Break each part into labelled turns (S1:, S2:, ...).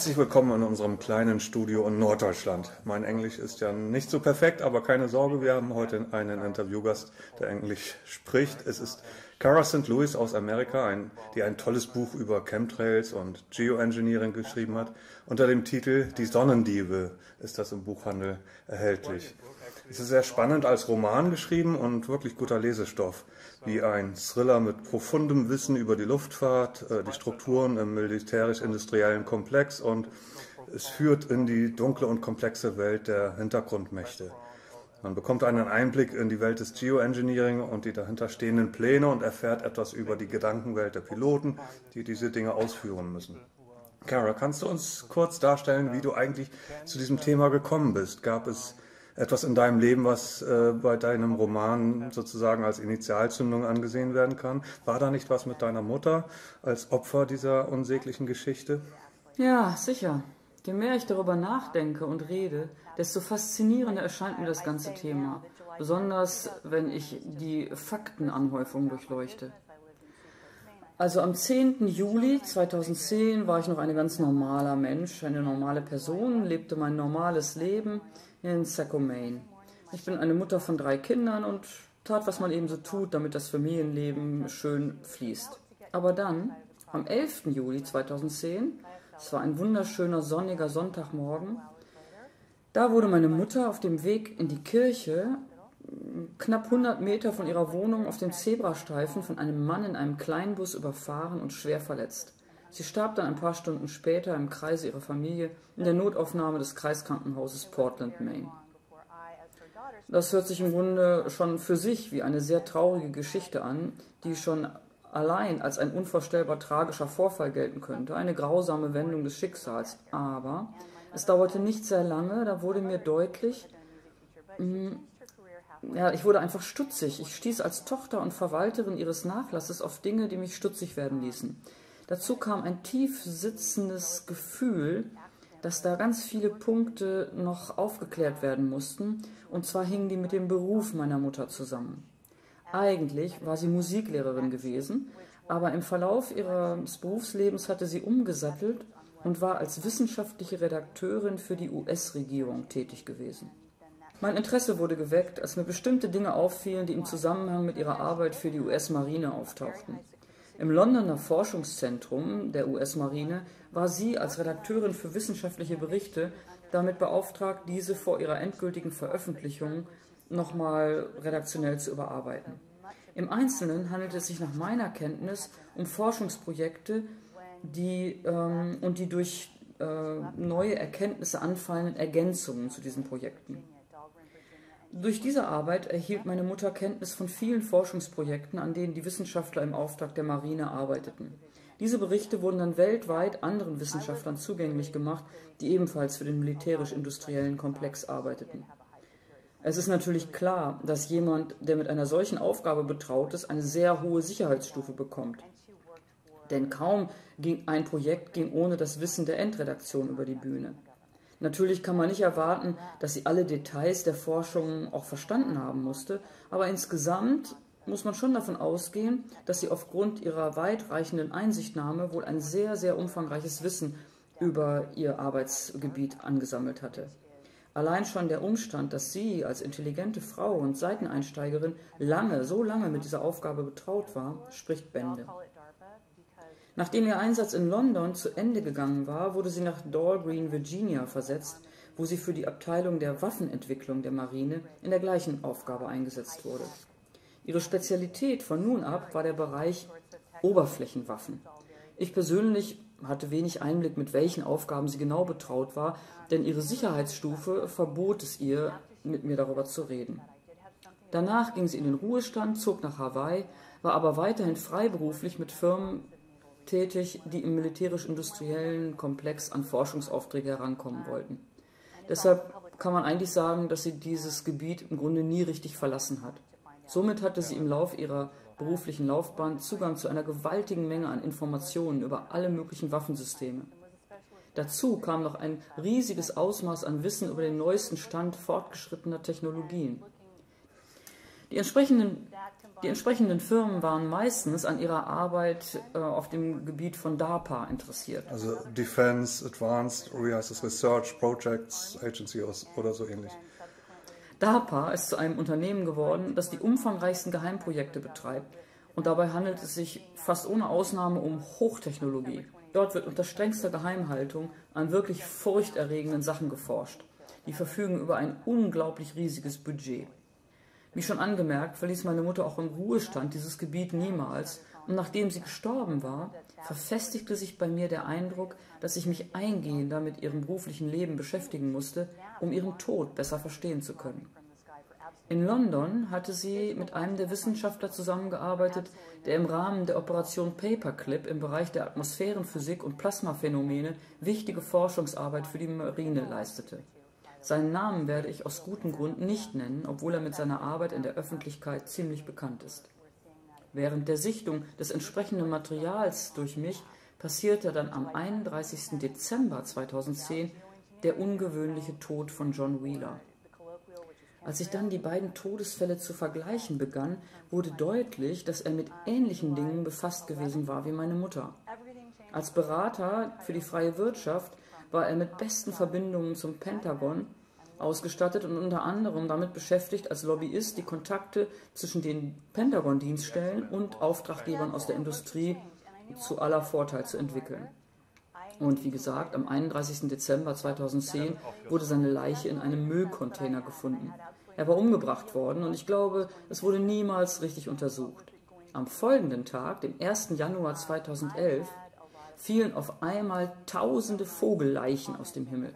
S1: Herzlich willkommen in unserem kleinen Studio in Norddeutschland. Mein Englisch ist ja nicht so perfekt, aber keine Sorge, wir haben heute einen Interviewgast, der Englisch spricht. Es ist Cara St. Louis aus Amerika, die ein tolles Buch über Chemtrails und Geoengineering geschrieben hat. Unter dem Titel Die Sonnendiebe ist das im Buchhandel erhältlich. Es ist sehr spannend als Roman geschrieben und wirklich guter Lesestoff, wie ein Thriller mit profundem Wissen über die Luftfahrt, die Strukturen im militärisch-industriellen Komplex, und es führt in die dunkle und komplexe Welt der Hintergrundmächte. Man bekommt einen Einblick in die Welt des Geoengineering und die dahinterstehenden Pläne und erfährt etwas über die Gedankenwelt der Piloten, die diese Dinge ausführen müssen. Cara, kannst du uns kurz darstellen, wie du eigentlich zu diesem Thema gekommen bist? Gab es etwas in deinem Leben, was bei deinem Roman sozusagen als Initialzündung angesehen werden kann? War da nicht was mit deiner Mutter als Opfer dieser unsäglichen Geschichte?
S2: Ja, sicher. Je mehr ich darüber nachdenke und rede, desto faszinierender erscheint mir das ganze Thema. Besonders, wenn ich die Faktenanhäufung durchleuchte. Also am 10. Juli 2010 war ich noch ein ganz normaler Mensch, eine normale Person, lebte mein normales Leben in Saco, Maine. Ich bin eine Mutter von 3 Kindern und tat, was man eben so tut, damit das Familienleben schön fließt. Aber dann, am 11. Juli 2010, es war ein wunderschöner sonniger Sonntagmorgen, da wurde meine Mutter auf dem Weg in die Kirche knapp 100 Meter von ihrer Wohnung auf dem Zebrastreifen von einem Mann in einem Kleinbus überfahren und schwer verletzt. Sie starb dann ein paar Stunden später im Kreise ihrer Familie in der Notaufnahme des Kreiskrankenhauses Portland, Maine. Das hört sich im Grunde schon für sich wie eine sehr traurige Geschichte an, die schon allein als ein unvorstellbar tragischer Vorfall gelten könnte, eine grausame Wendung des Schicksals. Aber es dauerte nicht sehr lange, da wurde mir deutlich, ich wurde einfach stutzig. Ich stieß als Tochter und Verwalterin ihres Nachlasses auf Dinge, die mich stutzig werden ließen. Dazu kam ein tief sitzendes Gefühl, dass da ganz viele Punkte noch aufgeklärt werden mussten, und zwar hingen die mit dem Beruf meiner Mutter zusammen. Eigentlich war sie Musiklehrerin gewesen, aber im Verlauf ihres Berufslebens hatte sie umgesattelt und war als wissenschaftliche Redakteurin für die US-Regierung tätig gewesen. Mein Interesse wurde geweckt, als mir bestimmte Dinge auffielen, die im Zusammenhang mit ihrer Arbeit für die US-Marine auftauchten. Im Londoner Forschungszentrum der US-Marine war sie als Redakteurin für wissenschaftliche Berichte damit beauftragt, diese vor ihrer endgültigen Veröffentlichung nochmal redaktionell zu überarbeiten. Im Einzelnen handelt es sich nach meiner Kenntnis um Forschungsprojekte, die durch neue Erkenntnisse anfallenden Ergänzungen zu diesen Projekten. Durch diese Arbeit erhielt meine Mutter Kenntnis von vielen Forschungsprojekten, an denen die Wissenschaftler im Auftrag der Marine arbeiteten. Diese Berichte wurden dann weltweit anderen Wissenschaftlern zugänglich gemacht, die ebenfalls für den militärisch-industriellen Komplex arbeiteten. Es ist natürlich klar, dass jemand, der mit einer solchen Aufgabe betraut ist, eine sehr hohe Sicherheitsstufe bekommt. Denn kaum ging ein Projekt ohne das Wissen der Endredaktion über die Bühne. Natürlich kann man nicht erwarten, dass sie alle Details der Forschung auch verstanden haben musste, aber insgesamt muss man schon davon ausgehen, dass sie aufgrund ihrer weitreichenden Einsichtnahme wohl ein sehr, sehr umfangreiches Wissen über ihr Arbeitsgebiet angesammelt hatte. Allein schon der Umstand, dass sie als intelligente Frau und Seiteneinsteigerin so lange mit dieser Aufgabe betraut war, spricht Bände. Nachdem ihr Einsatz in London zu Ende gegangen war, wurde sie nach Dahlgreen, Virginia versetzt, wo sie für die Abteilung der Waffenentwicklung der Marine in der gleichen Aufgabe eingesetzt wurde. Ihre Spezialität von nun ab war der Bereich Oberflächenwaffen. Ich persönlich hatte wenig Einblick, mit welchen Aufgaben sie genau betraut war, denn ihre Sicherheitsstufe verbot es ihr, mit mir darüber zu reden. Danach ging sie in den Ruhestand, zog nach Hawaii, war aber weiterhin freiberuflich mit Firmen tätig, die im militärisch-industriellen Komplex an Forschungsaufträge herankommen wollten. Deshalb kann man eigentlich sagen, dass sie dieses Gebiet im Grunde nie richtig verlassen hat. Somit hatte sie im Lauf ihrer beruflichen Laufbahn Zugang zu einer gewaltigen Menge an Informationen über alle möglichen Waffensysteme. Dazu kam noch ein riesiges Ausmaß an Wissen über den neuesten Stand fortgeschrittener Technologien. Die entsprechenden Firmen waren meistens an ihrer Arbeit auf dem Gebiet von DARPA interessiert.
S1: Also Defense Advanced Research Projects Agency oder so ähnlich.
S2: DARPA ist zu einem Unternehmen geworden, das die umfangreichsten Geheimprojekte betreibt. Und dabei handelt es sich fast ohne Ausnahme um Hochtechnologie. Dort wird unter strengster Geheimhaltung an wirklich furchterregenden Sachen geforscht. Die verfügen über ein unglaublich riesiges Budget. Wie schon angemerkt, verließ meine Mutter auch im Ruhestand dieses Gebiet niemals, und nachdem sie gestorben war, verfestigte sich bei mir der Eindruck, dass ich mich eingehender mit ihrem beruflichen Leben beschäftigen musste, um ihren Tod besser verstehen zu können. In London hatte sie mit einem der Wissenschaftler zusammengearbeitet, der im Rahmen der Operation Paperclip im Bereich der Atmosphärenphysik und Plasmaphänomene wichtige Forschungsarbeit für die Marine leistete. Seinen Namen werde ich aus gutem Grund nicht nennen, obwohl er mit seiner Arbeit in der Öffentlichkeit ziemlich bekannt ist. Während der Sichtung des entsprechenden Materials durch mich passierte dann am 31. Dezember 2010 der ungewöhnliche Tod von John Wheeler. Als ich dann die beiden Todesfälle zu vergleichen begann, wurde deutlich, dass er mit ähnlichen Dingen befasst gewesen war wie meine Mutter. Als Berater für die freie Wirtschaft war er mit besten Verbindungen zum Pentagon ausgestattet und unter anderem damit beschäftigt, als Lobbyist die Kontakte zwischen den Pentagon-Dienststellen und Auftraggebern aus der Industrie zu aller Vorteil zu entwickeln. Und wie gesagt, am 31. Dezember 2010 wurde seine Leiche in einem Müllcontainer gefunden. Er war umgebracht worden und ich glaube, es wurde niemals richtig untersucht. Am folgenden Tag, dem 1. Januar 2011, fielen auf einmal tausende Vogelleichen aus dem Himmel.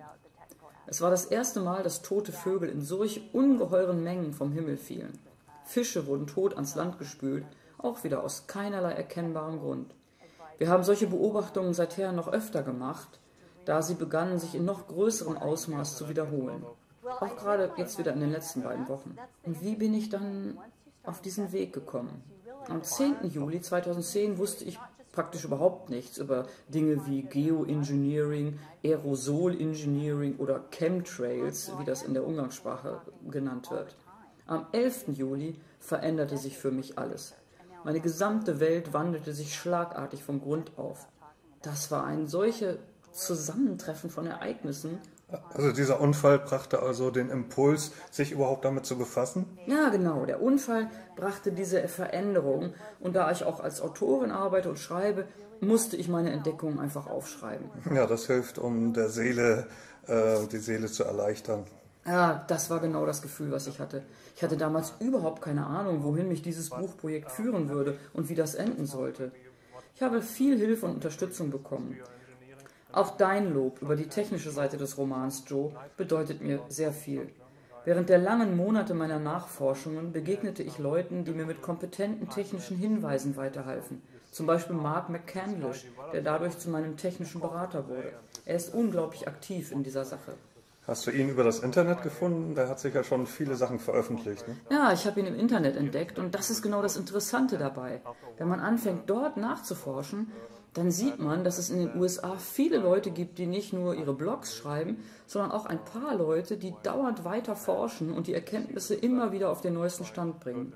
S2: Es war das erste Mal, dass tote Vögel in solch ungeheuren Mengen vom Himmel fielen. Fische wurden tot ans Land gespült, auch wieder aus keinerlei erkennbarem Grund. Wir haben solche Beobachtungen seither noch öfter gemacht, da sie begannen, sich in noch größerem Ausmaß zu wiederholen. Auch gerade jetzt wieder in den letzten beiden Wochen. Und wie bin ich dann auf diesen Weg gekommen? Am 10. Juli 2010 wusste ich praktisch überhaupt nichts über Dinge wie Geoengineering, Aerosol-Engineering oder Chemtrails, wie das in der Umgangssprache genannt wird. Am 11. Juli veränderte sich für mich alles. Meine gesamte Welt wandelte sich schlagartig vom Grund auf. Das war ein solches Zusammentreffen von Ereignissen.
S1: Also dieser Unfall brachte also den Impuls, sich überhaupt damit zu befassen?
S2: Ja, genau. Der Unfall brachte diese Veränderung. Und da ich auch als Autorin arbeite und schreibe, musste ich meine Entdeckungen einfach aufschreiben.
S1: Ja, das hilft, um der Seele, die Seele zu erleichtern.
S2: Ja, das war genau das Gefühl, was ich hatte. Ich hatte damals überhaupt keine Ahnung, wohin mich dieses Buchprojekt führen würde und wie das enden sollte. Ich habe viel Hilfe und Unterstützung bekommen. Auch dein Lob über die technische Seite des Romans, Joe, bedeutet mir sehr viel. Während der langen Monate meiner Nachforschungen begegnete ich Leuten, die mir mit kompetenten technischen Hinweisen weiterhalfen. Zum Beispiel Mark McCandlish, der dadurch zu meinem technischen Berater wurde. Er ist unglaublich aktiv in dieser Sache.
S1: Hast du ihn über das Internet gefunden? Der hat sicher schon viele Sachen veröffentlicht, ne?
S2: Ja, ich habe ihn im Internet entdeckt und das ist genau das Interessante dabei. Wenn man anfängt, dort nachzuforschen, dann sieht man, dass es in den USA viele Leute gibt, die nicht nur ihre Blogs schreiben, sondern auch ein paar Leute, die dauernd weiter forschen und die Erkenntnisse immer wieder auf den neuesten Stand bringen.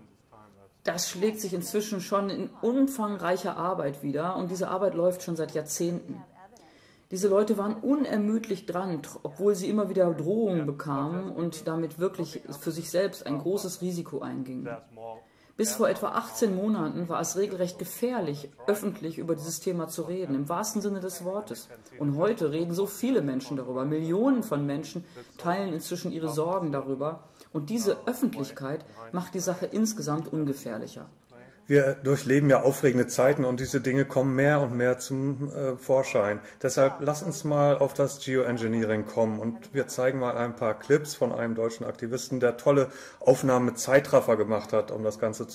S2: Das schlägt sich inzwischen schon in umfangreicher Arbeit wieder und diese Arbeit läuft schon seit Jahrzehnten. Diese Leute waren unermüdlich dran, obwohl sie immer wieder Drohungen bekamen und damit wirklich für sich selbst ein großes Risiko eingingen. Bis vor etwa 18 Monaten war es regelrecht gefährlich, öffentlich über dieses Thema zu reden, im wahrsten Sinne des Wortes. Und heute reden so viele Menschen darüber. Millionen von Menschen teilen inzwischen ihre Sorgen darüber. Und diese Öffentlichkeit macht die Sache insgesamt ungefährlicher.
S1: Wir durchleben ja aufregende Zeiten und diese Dinge kommen mehr und mehr zum Vorschein. Deshalb lass uns mal auf das Geoengineering kommen und wir zeigen mal ein paar Clips von einem deutschen Aktivisten, der tolle Aufnahmen mit Zeitraffer gemacht hat, um das Ganze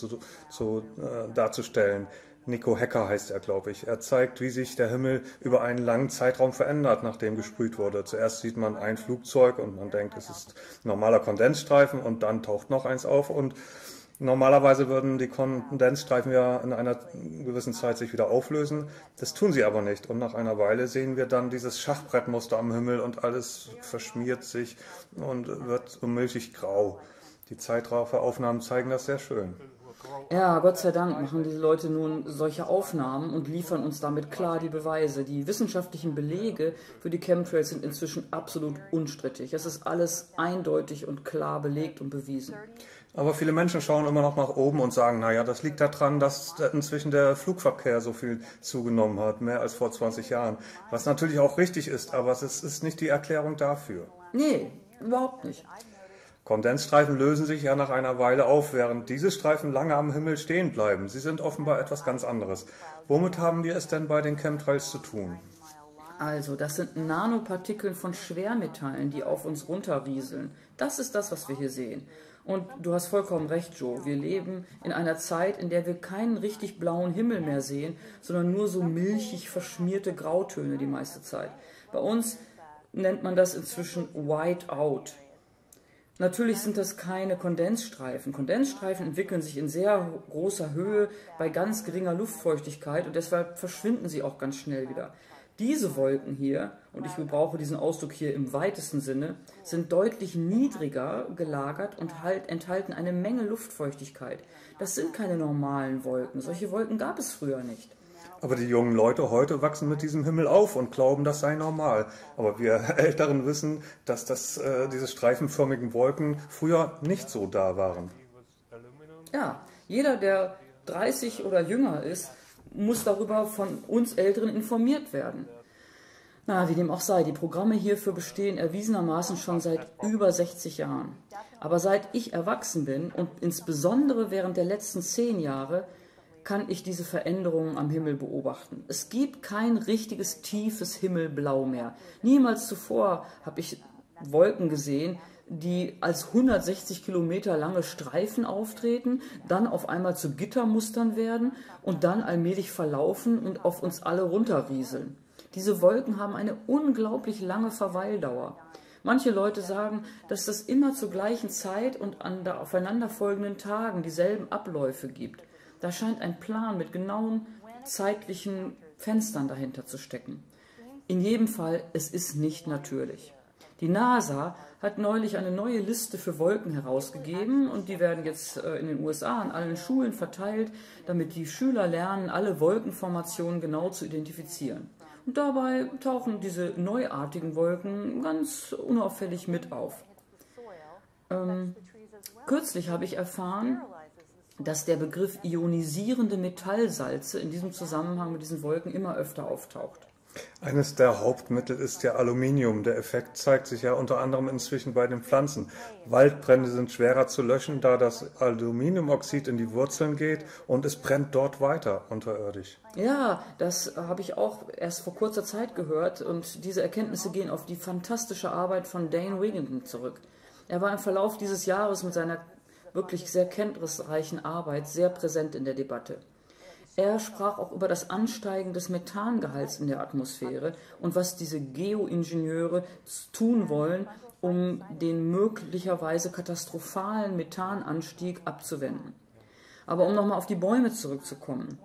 S1: darzustellen. Nico Hecker heißt er, glaube ich. Er zeigt, wie sich der Himmel über einen langen Zeitraum verändert, nachdem gesprüht wurde. Zuerst sieht man ein Flugzeug und man denkt, es ist ein normaler Kondensstreifen und dann taucht noch eins auf und normalerweise würden die Kondensstreifen ja in einer gewissen Zeit sich wieder auflösen. Das tun sie aber nicht. Und nach einer Weile sehen wir dann dieses Schachbrettmuster am Himmel und alles verschmiert sich und wird so milchig grau. Die Zeitrafferaufnahmen zeigen das sehr schön.
S2: Ja, Gott sei Dank machen diese Leute nun solche Aufnahmen und liefern uns damit klar die Beweise. Die wissenschaftlichen Belege für die Chemtrails sind inzwischen absolut unstrittig. Es ist alles eindeutig und klar belegt und bewiesen.
S1: Aber viele Menschen schauen immer noch nach oben und sagen, naja, das liegt daran, dass inzwischen der Flugverkehr so viel zugenommen hat, mehr als vor 20 Jahren. Was natürlich auch richtig ist, aber es ist nicht die Erklärung dafür.
S2: Nee, überhaupt nicht.
S1: Kondensstreifen lösen sich ja nach einer Weile auf, während diese Streifen lange am Himmel stehen bleiben. Sie sind offenbar etwas ganz anderes. Womit haben wir es denn bei den Chemtrails zu tun?
S2: Also, das sind Nanopartikel von Schwermetallen, die auf uns runterrieseln. Das ist das, was wir hier sehen. Und du hast vollkommen recht, Joe. Wir leben in einer Zeit, in der wir keinen richtig blauen Himmel mehr sehen, sondern nur so milchig verschmierte Grautöne die meiste Zeit. Bei uns nennt man das inzwischen Whiteout. Natürlich sind das keine Kondensstreifen. Kondensstreifen entwickeln sich in sehr großer Höhe bei ganz geringer Luftfeuchtigkeit und deshalb verschwinden sie auch ganz schnell wieder. Diese Wolken hier, und ich gebrauche diesen Ausdruck hier im weitesten Sinne, sind deutlich niedriger gelagert und enthalten eine Menge Luftfeuchtigkeit. Das sind keine normalen Wolken. Solche Wolken gab es früher nicht.
S1: Aber die jungen Leute heute wachsen mit diesem Himmel auf und glauben, das sei normal. Aber wir Älteren wissen, dass diese streifenförmigen Wolken früher nicht so da waren.
S2: Ja, jeder, der 30 oder jünger ist, muss darüber von uns Älteren informiert werden. Na, wie dem auch sei, die Programme hierfür bestehen erwiesenermaßen schon seit über 60 Jahren. Aber seit ich erwachsen bin und insbesondere während der letzten 10 Jahre, kann ich diese Veränderungen am Himmel beobachten. Es gibt kein richtiges tiefes Himmelblau mehr. Niemals zuvor habe ich Wolken gesehen, die als 160 Kilometer lange Streifen auftreten, dann auf einmal zu Gittermustern werden und dann allmählich verlaufen und auf uns alle runterrieseln. Diese Wolken haben eine unglaublich lange Verweildauer. Manche Leute sagen, dass das immer zur gleichen Zeit und an der aufeinanderfolgenden Tagen dieselben Abläufe gibt. Da scheint ein Plan mit genauen zeitlichen Fenstern dahinter zu stecken. In jedem Fall, es ist nicht natürlich. Die NASA hat neulich eine neue Liste für Wolken herausgegeben und die werden jetzt in den USA an allen Schulen verteilt, damit die Schüler lernen, alle Wolkenformationen genau zu identifizieren. Und dabei tauchen diese neuartigen Wolken ganz unauffällig mit auf. Kürzlich habe ich erfahren, dass der Begriff ionisierende Metallsalze in diesem Zusammenhang mit diesen Wolken immer öfter auftaucht.
S1: Eines der Hauptmittel ist ja Aluminium. Der Effekt zeigt sich ja unter anderem inzwischen bei den Pflanzen. Waldbrände sind schwerer zu löschen, da das Aluminiumoxid in die Wurzeln geht und es brennt dort weiter unterirdisch.
S2: Ja, das habe ich auch erst vor kurzer Zeit gehört und diese Erkenntnisse gehen auf die fantastische Arbeit von Dane Wigington zurück. Er war im Verlauf dieses Jahres mit seiner wirklich sehr kenntnisreichen Arbeit sehr präsent in der Debatte. Er sprach auch über das Ansteigen des Methangehalts in der Atmosphäre und was diese Geoingenieure tun wollen, um den möglicherweise katastrophalen Methananstieg abzuwenden. Aber um nochmal auf die Bäume zurückzukommen,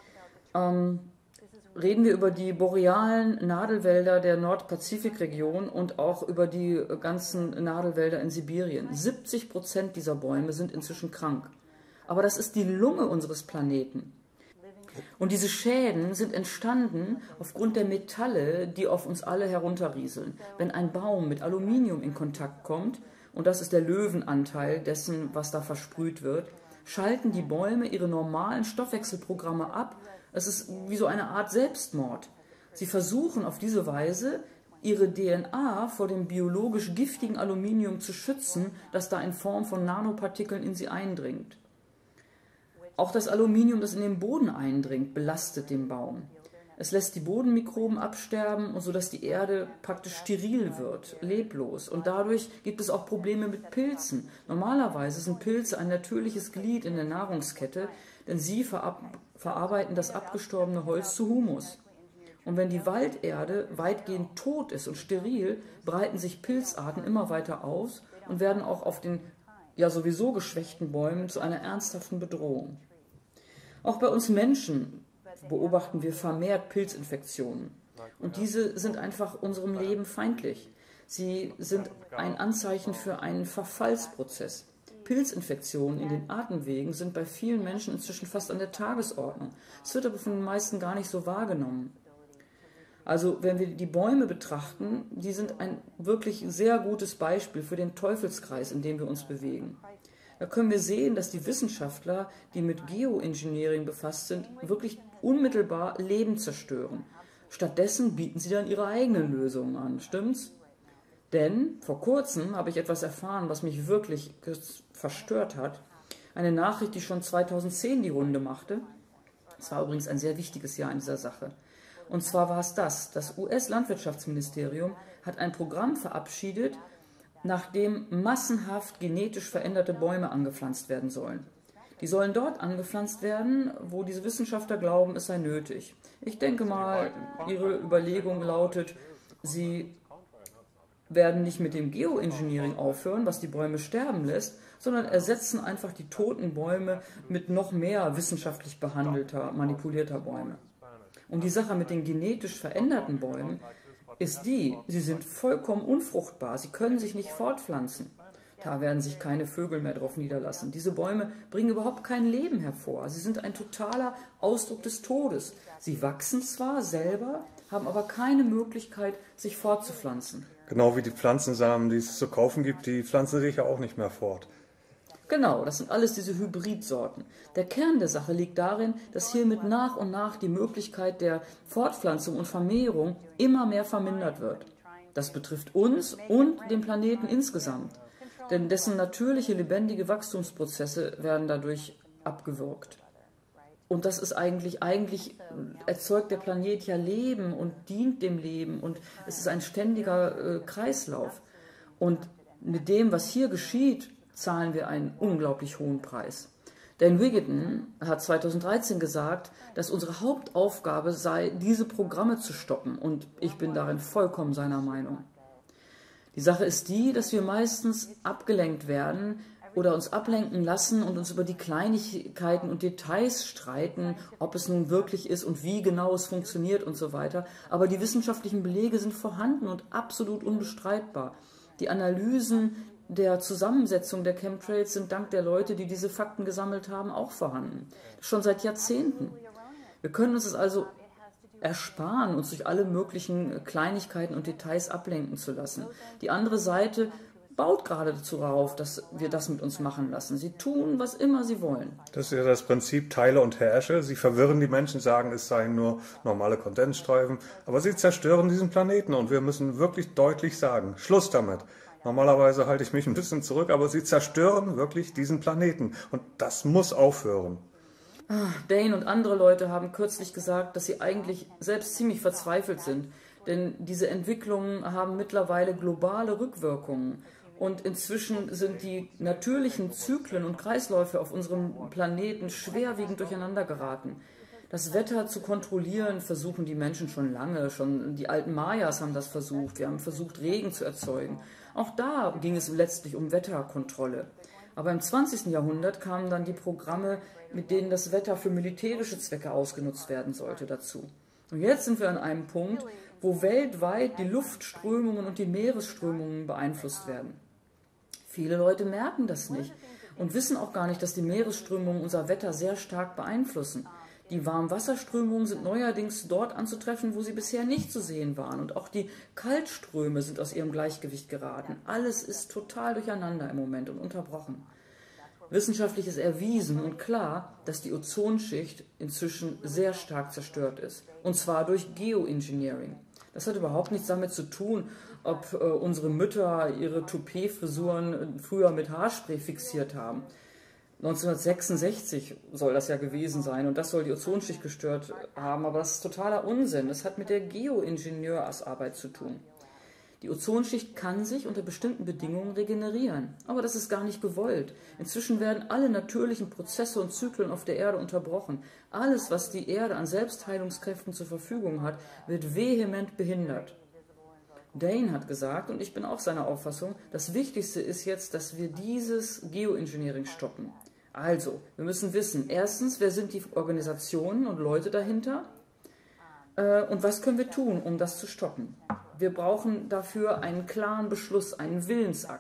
S2: reden wir über die borealen Nadelwälder der Nordpazifikregion und auch über die ganzen Nadelwälder in Sibirien. 70% dieser Bäume sind inzwischen krank. Aber das ist die Lunge unseres Planeten. Und diese Schäden sind entstanden aufgrund der Metalle, die auf uns alle herunterrieseln. Wenn ein Baum mit Aluminium in Kontakt kommt, und das ist der Löwenanteil dessen, was da versprüht wird, schalten die Bäume ihre normalen Stoffwechselprogramme ab. Es ist wie so eine Art Selbstmord. Sie versuchen auf diese Weise, ihre DNA vor dem biologisch giftigen Aluminium zu schützen, das da in Form von Nanopartikeln in sie eindringt. Auch das Aluminium, das in den Boden eindringt, belastet den Baum. Es lässt die Bodenmikroben absterben, sodass die Erde praktisch steril wird, leblos. Und dadurch gibt es auch Probleme mit Pilzen. Normalerweise sind Pilze ein natürliches Glied in der Nahrungskette, denn sie verarbeiten das abgestorbene Holz zu Humus. Und wenn die Walderde weitgehend tot ist und steril, breiten sich Pilzarten immer weiter aus und werden auch auf den ja sowieso geschwächten Bäumen zu einer ernsthaften Bedrohung. Auch bei uns Menschen beobachten wir vermehrt Pilzinfektionen. Und diese sind einfach unserem Leben feindlich. Sie sind ein Anzeichen für einen Verfallsprozess. Pilzinfektionen in den Atemwegen sind bei vielen Menschen inzwischen fast an der Tagesordnung. Es wird aber von den meisten gar nicht so wahrgenommen. Also wenn wir die Bäume betrachten, die sind ein wirklich sehr gutes Beispiel für den Teufelskreis, in dem wir uns bewegen. Da können wir sehen, dass die Wissenschaftler, die mit Geoengineering befasst sind, wirklich unmittelbar Leben zerstören. Stattdessen bieten sie dann ihre eigenen Lösungen an, stimmt's? Denn vor kurzem habe ich etwas erfahren, was mich wirklich verstört hat. Eine Nachricht, die schon 2010 die Runde machte. Es war übrigens ein sehr wichtiges Jahr in dieser Sache. Und zwar war es das US-Landwirtschaftsministerium hat ein Programm verabschiedet, nach dem massenhaft genetisch veränderte Bäume angepflanzt werden sollen. Die sollen dort angepflanzt werden, wo diese Wissenschaftler glauben, es sei nötig. Ich denke mal, ihre Überlegung lautet, sie werden nicht mit dem Geoengineering aufhören, was die Bäume sterben lässt, sondern ersetzen einfach die toten Bäume mit noch mehr wissenschaftlich behandelter, manipulierter Bäume. Und die Sache mit den genetisch veränderten Bäumen ist sie sind vollkommen unfruchtbar, sie können sich nicht fortpflanzen. Da werden sich keine Vögel mehr drauf niederlassen. Diese Bäume bringen überhaupt kein Leben hervor. Sie sind ein totaler Ausdruck des Todes. Sie wachsen zwar selber, haben aber keine Möglichkeit, sich fortzupflanzen.
S1: Genau wie die Pflanzensamen, die es zu kaufen gibt, die pflanzen sich ja auch nicht mehr fort.
S2: Genau, das sind alles diese Hybridsorten. Der Kern der Sache liegt darin, dass hiermit nach und nach die Möglichkeit der Fortpflanzung und Vermehrung immer mehr vermindert wird. Das betrifft uns und den Planeten insgesamt, denn dessen natürliche, lebendige Wachstumsprozesse werden dadurch abgewürgt. Und das ist eigentlich erzeugt der Planet ja Leben und dient dem Leben und es ist ein ständiger Kreislauf. Und mit dem, was hier geschieht, zahlen wir einen unglaublich hohen Preis. Dan Wigington hat 2013 gesagt, dass unsere Hauptaufgabe sei, diese Programme zu stoppen. Und ich bin darin vollkommen seiner Meinung. Die Sache ist die, dass wir meistens abgelenkt werden oder uns ablenken lassen und uns über die Kleinigkeiten und Details streiten, ob es nun wirklich ist und wie genau es funktioniert und so weiter. Aber die wissenschaftlichen Belege sind vorhanden und absolut unbestreitbar. Die Analysen der Zusammensetzung der Chemtrails sind dank der Leute, die diese Fakten gesammelt haben, auch vorhanden. Schon seit Jahrzehnten. Wir können uns es also ersparen, uns durch alle möglichen Kleinigkeiten und Details ablenken zu lassen. Die andere Seite baut geradezu darauf, dass wir das mit uns machen lassen. Sie tun, was immer sie wollen.
S1: Das ist ja das Prinzip Teile und Herrsche. Sie verwirren die Menschen, sagen, es seien nur normale Kondensstreifen. Aber sie zerstören diesen Planeten und wir müssen wirklich deutlich sagen, Schluss damit. Normalerweise halte ich mich ein bisschen zurück, aber sie zerstören wirklich diesen Planeten. Und das muss aufhören.
S2: Dane und andere Leute haben kürzlich gesagt, dass sie eigentlich selbst ziemlich verzweifelt sind. Denn diese Entwicklungen haben mittlerweile globale Rückwirkungen. Und inzwischen sind die natürlichen Zyklen und Kreisläufe auf unserem Planeten schwerwiegend durcheinander geraten. Das Wetter zu kontrollieren versuchen die Menschen schon lange. Schon die alten Mayas haben das versucht. Wir haben versucht, Regen zu erzeugen. Auch da ging es letztlich um Wetterkontrolle. Aber im 20. Jahrhundert kamen dann die Programme, mit denen das Wetter für militärische Zwecke ausgenutzt werden sollte, dazu. Und jetzt sind wir an einem Punkt, wo weltweit die Luftströmungen und die Meeresströmungen beeinflusst werden. Viele Leute merken das nicht und wissen auch gar nicht, dass die Meeresströmungen unser Wetter sehr stark beeinflussen. Die Warmwasserströmungen sind neuerdings dort anzutreffen, wo sie bisher nicht zu sehen waren. Und auch die Kaltströme sind aus ihrem Gleichgewicht geraten. Alles ist total durcheinander im Moment und unterbrochen. Wissenschaftlich ist erwiesen und klar, dass die Ozonschicht inzwischen sehr stark zerstört ist. Und zwar durch Geoengineering. Das hat überhaupt nichts damit zu tun, ob unsere Mütter ihre Toupet-Frisuren früher mit Haarspray fixiert haben. 1966 soll das ja gewesen sein und das soll die Ozonschicht gestört haben, aber das ist totaler Unsinn. Das hat mit der Geoingenieursarbeit zu tun. Die Ozonschicht kann sich unter bestimmten Bedingungen regenerieren, aber das ist gar nicht gewollt. Inzwischen werden alle natürlichen Prozesse und Zyklen auf der Erde unterbrochen. Alles, was die Erde an Selbstheilungskräften zur Verfügung hat, wird vehement behindert. Dane hat gesagt, und ich bin auch seiner Auffassung, das Wichtigste ist jetzt, dass wir dieses Geoengineering stoppen. Also, wir müssen wissen, erstens, wer sind die Organisationen und Leute dahinter und was können wir tun, um das zu stoppen. Wir brauchen dafür einen klaren Beschluss, einen Willensakt.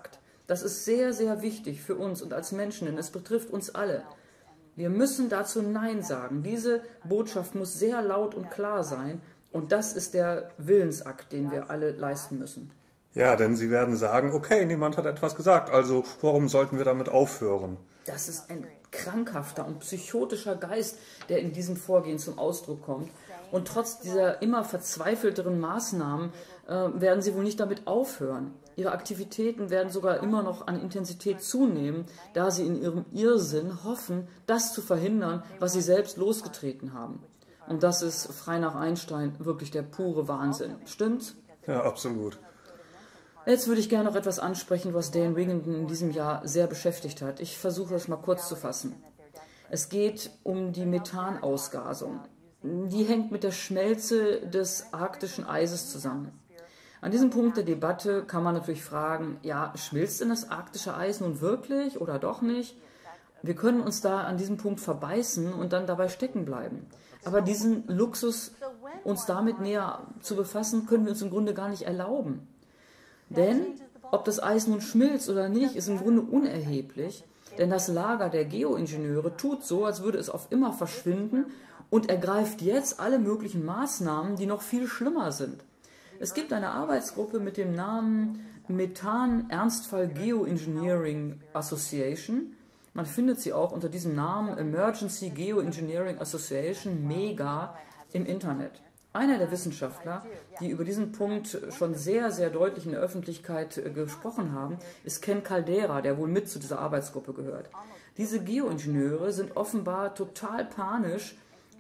S2: Das ist sehr, sehr wichtig für uns und als Menschen, denn es betrifft uns alle. Wir müssen dazu Nein sagen. Diese Botschaft muss sehr laut und klar sein und das ist der Willensakt, den wir alle leisten müssen.
S1: Ja, denn Sie werden sagen, okay, niemand hat etwas gesagt, also warum sollten wir damit aufhören?
S2: Das ist ein krankhafter und psychotischer Geist, der in diesem Vorgehen zum Ausdruck kommt. Und trotz dieser immer verzweifelteren Maßnahmen werden sie wohl nicht damit aufhören. Ihre Aktivitäten werden sogar immer noch an Intensität zunehmen, da sie in ihrem Irrsinn hoffen, das zu verhindern, was sie selbst losgetreten haben. Und das ist, frei nach Einstein, wirklich der pure Wahnsinn. Stimmt's?
S1: Ja, absolut.
S2: Jetzt würde ich gerne noch etwas ansprechen, was Dan Wigington in diesem Jahr sehr beschäftigt hat. Ich versuche es mal kurz zu fassen. Es geht um die Methanausgasung. Die hängt mit der Schmelze des arktischen Eises zusammen. An diesem Punkt der Debatte kann man natürlich fragen, ja, schmilzt denn das arktische Eis nun wirklich oder doch nicht? Wir können uns da an diesem Punkt verbeißen und dann dabei stecken bleiben. Aber diesen Luxus, uns damit näher zu befassen, können wir uns im Grunde gar nicht erlauben. Denn ob das Eis nun schmilzt oder nicht, ist im Grunde unerheblich, denn das Lager der Geoingenieure tut so, als würde es auf immer verschwinden und ergreift jetzt alle möglichen Maßnahmen, die noch viel schlimmer sind. Es gibt eine Arbeitsgruppe mit dem Namen Methan-Ernstfall Geoengineering Association. Man findet sie auch unter diesem Namen Emergency Geoengineering Association, MEGA, im Internet. Einer der Wissenschaftler, die über diesen Punkt schon sehr, sehr deutlich in der Öffentlichkeit gesprochen haben, ist Ken Caldeira, der wohl mit zu dieser Arbeitsgruppe gehört. Diese Geoingenieure sind offenbar total panisch,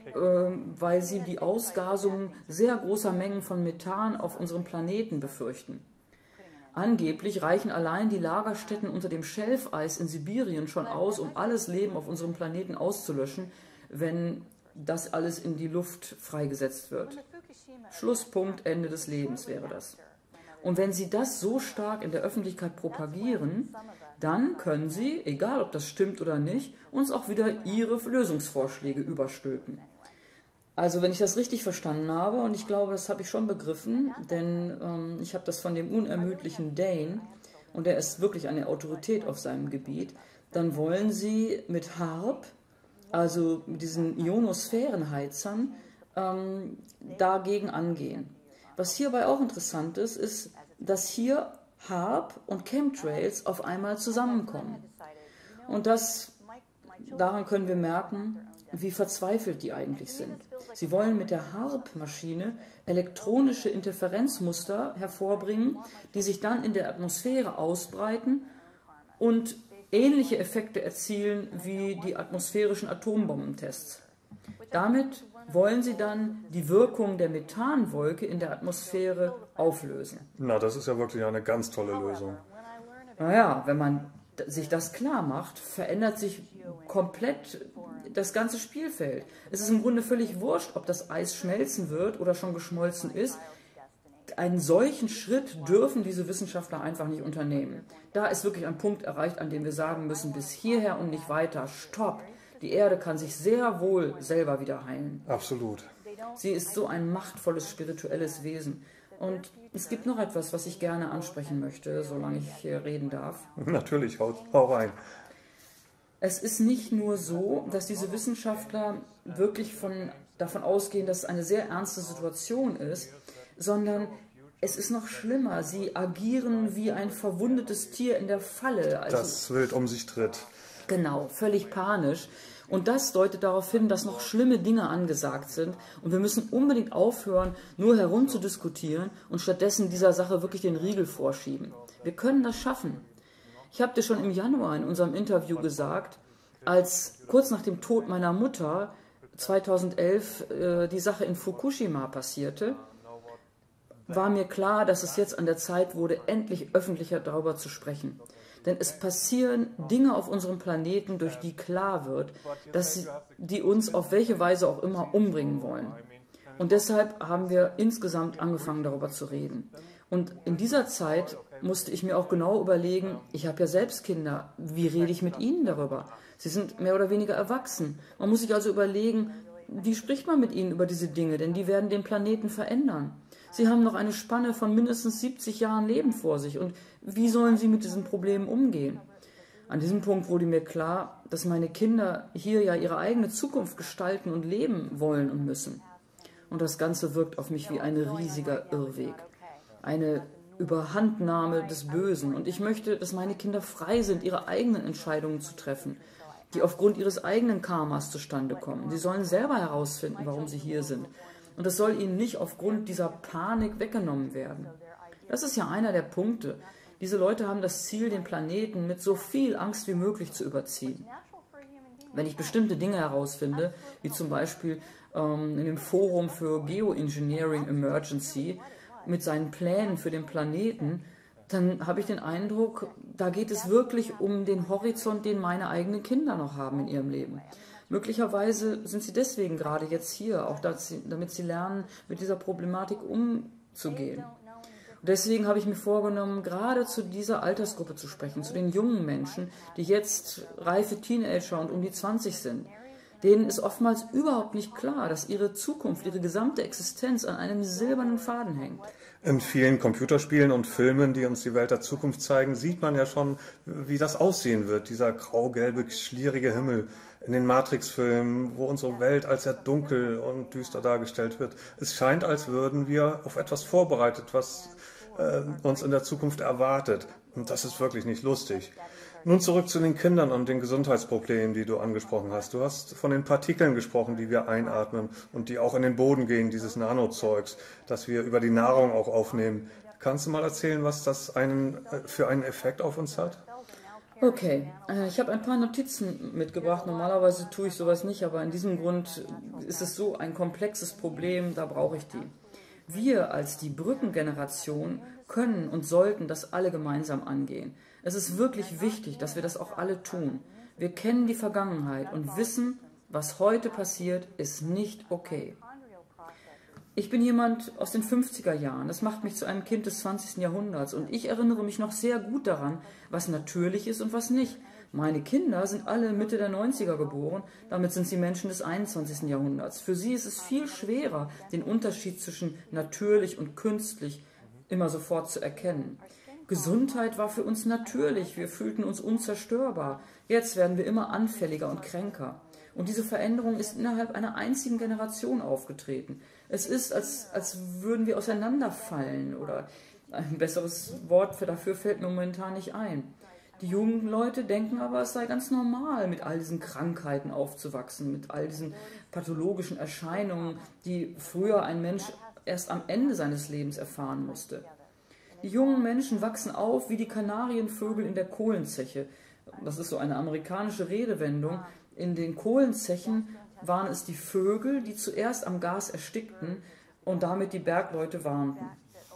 S2: weil sie die Ausgasung sehr großer Mengen von Methan auf unserem Planeten befürchten. Angeblich reichen allein die Lagerstätten unter dem Schelfeis in Sibirien schon aus, um alles Leben auf unserem Planeten auszulöschen, wenn das alles in die Luft freigesetzt wird. Schlusspunkt, Ende des Lebens wäre das. Und wenn Sie das so stark in der Öffentlichkeit propagieren, dann können Sie, egal ob das stimmt oder nicht, uns auch wieder Ihre Lösungsvorschläge überstülpen. Also wenn ich das richtig verstanden habe, und ich glaube, das habe ich schon begriffen, denn ich habe das von dem unermüdlichen Dane, und er ist wirklich eine Autorität auf seinem Gebiet, dann wollen Sie mit HAARP, also mit diesen Ionosphärenheizern, dagegen angehen. Was hierbei auch interessant ist, ist, dass hier HAARP und Chemtrails auf einmal zusammenkommen. Und daran können wir merken, wie verzweifelt die eigentlich sind. Sie wollen mit der HAARP-Maschine elektronische Interferenzmuster hervorbringen, die sich dann in der Atmosphäre ausbreiten und ähnliche Effekte erzielen wie die atmosphärischen Atombombentests. Damit wollen sie dann die Wirkung der Methanwolke in der Atmosphäre auflösen.
S1: Na, das ist ja wirklich eine ganz tolle Lösung.
S2: Naja, wenn man sich das klar macht, verändert sich komplett das ganze Spielfeld. Es ist im Grunde völlig wurscht, ob das Eis schmelzen wird oder schon geschmolzen ist. Einen solchen Schritt dürfen diese Wissenschaftler einfach nicht unternehmen. Da ist wirklich ein Punkt erreicht, an dem wir sagen müssen, bis hierher und nicht weiter. Stopp! Die Erde kann sich sehr wohl selber wieder heilen.
S1: Absolut.
S2: Sie ist so ein machtvolles spirituelles Wesen. Und es gibt noch etwas, was ich gerne ansprechen möchte, solange ich hier reden darf.
S1: Natürlich, hau rein.
S2: Es ist nicht nur so, dass diese Wissenschaftler wirklich davon ausgehen, dass es eine sehr ernste Situation ist, sondern es ist noch schlimmer. Sie agieren wie ein verwundetes Tier in der Falle. Also,
S1: das wild um sich tritt.
S2: Genau, völlig panisch. Und das deutet darauf hin, dass noch schlimme Dinge angesagt sind. Und wir müssen unbedingt aufhören, nur herumzudiskutieren und stattdessen dieser Sache wirklich den Riegel vorschieben. Wir können das schaffen. Ich habe dir schon im Januar in unserem Interview gesagt, als kurz nach dem Tod meiner Mutter 2011 die Sache in Fukushima passierte, war mir klar, dass es jetzt an der Zeit wurde, endlich öffentlicher darüber zu sprechen. Denn es passieren Dinge auf unserem Planeten, durch die klar wird, dass die uns auf welche Weise auch immer umbringen wollen. Und deshalb haben wir insgesamt angefangen, darüber zu reden. Und in dieser Zeit musste ich mir auch genau überlegen, ich habe ja selbst Kinder, wie rede ich mit ihnen darüber? Sie sind mehr oder weniger erwachsen. Man muss sich also überlegen, wie spricht man mit ihnen über diese Dinge, denn die werden den Planeten verändern. Sie haben noch eine Spanne von mindestens 70 Jahren Leben vor sich. Und wie sollen Sie mit diesen Problemen umgehen? An diesem Punkt wurde mir klar, dass meine Kinder hier ja ihre eigene Zukunft gestalten und leben wollen und müssen. Und das Ganze wirkt auf mich wie ein riesiger Irrweg. Eine Überhandnahme des Bösen. Und ich möchte, dass meine Kinder frei sind, ihre eigenen Entscheidungen zu treffen, die aufgrund ihres eigenen Karmas zustande kommen. Sie sollen selber herausfinden, warum sie hier sind. Und das soll ihnen nicht aufgrund dieser Panik weggenommen werden. Das ist ja einer der Punkte. Diese Leute haben das Ziel, den Planeten mit so viel Angst wie möglich zu überziehen. Wenn ich bestimmte Dinge herausfinde, wie zum Beispiel in dem Forum für Geoengineering Emergency mit seinen Plänen für den Planeten, dann habe ich den Eindruck, da geht es wirklich um den Horizont, den meine eigenen Kinder noch haben in ihrem Leben. Möglicherweise sind sie deswegen gerade jetzt hier, auch damit sie lernen, mit dieser Problematik umzugehen. Deswegen habe ich mir vorgenommen, gerade zu dieser Altersgruppe zu sprechen, zu den jungen Menschen, die jetzt reife Teenager und um die 20 sind. Denen ist oftmals überhaupt nicht klar, dass ihre Zukunft, ihre gesamte Existenz an einem silbernen Faden hängt.
S1: In vielen Computerspielen und Filmen, die uns die Welt der Zukunft zeigen, sieht man ja schon, wie das aussehen wird, dieser grau-gelbe, schlierige Himmel. In den Matrix-Filmen, wo unsere Welt als sehr dunkel und düster dargestellt wird. Es scheint, als würden wir auf etwas vorbereitet, was uns in der Zukunft erwartet. Und das ist wirklich nicht lustig. Nun zurück zu den Kindern und den Gesundheitsproblemen, die du angesprochen hast. Du hast von den Partikeln gesprochen, die wir einatmen und die auch in den Boden gehen, dieses Nanozeugs, das wir über die Nahrung auch aufnehmen. Kannst du mal erzählen, was das für einen Effekt auf uns hat?
S2: Okay, ich habe ein paar Notizen mitgebracht. Normalerweise tue ich sowas nicht, aber in diesem Grund ist es so ein komplexes Problem, da brauche ich die. Wir als die Brückengeneration können und sollten das alle gemeinsam angehen. Es ist wirklich wichtig, dass wir das auch alle tun. Wir kennen die Vergangenheit und wissen, was heute passiert, ist nicht okay. Ich bin jemand aus den 50er Jahren, das macht mich zu einem Kind des 20. Jahrhunderts und ich erinnere mich noch sehr gut daran, was natürlich ist und was nicht. Meine Kinder sind alle Mitte der 90er geboren, damit sind sie Menschen des 21. Jahrhunderts. Für sie ist es viel schwerer, den Unterschied zwischen natürlich und künstlich immer sofort zu erkennen. Gesundheit war für uns natürlich, wir fühlten uns unzerstörbar. Jetzt werden wir immer anfälliger und kränker. Und diese Veränderung ist innerhalb einer einzigen Generation aufgetreten. Es ist, als würden wir auseinanderfallen, oder ein besseres Wort dafür fällt mir momentan nicht ein. Die jungen Leute denken aber, es sei ganz normal, mit all diesen Krankheiten aufzuwachsen, mit all diesen pathologischen Erscheinungen, die früher ein Mensch erst am Ende seines Lebens erfahren musste. Die jungen Menschen wachsen auf wie die Kanarienvögel in der Kohlenzeche. Das ist so eine amerikanische Redewendung. In den Kohlenzechen waren es die Vögel, die zuerst am Gas erstickten und damit die Bergleute warnten.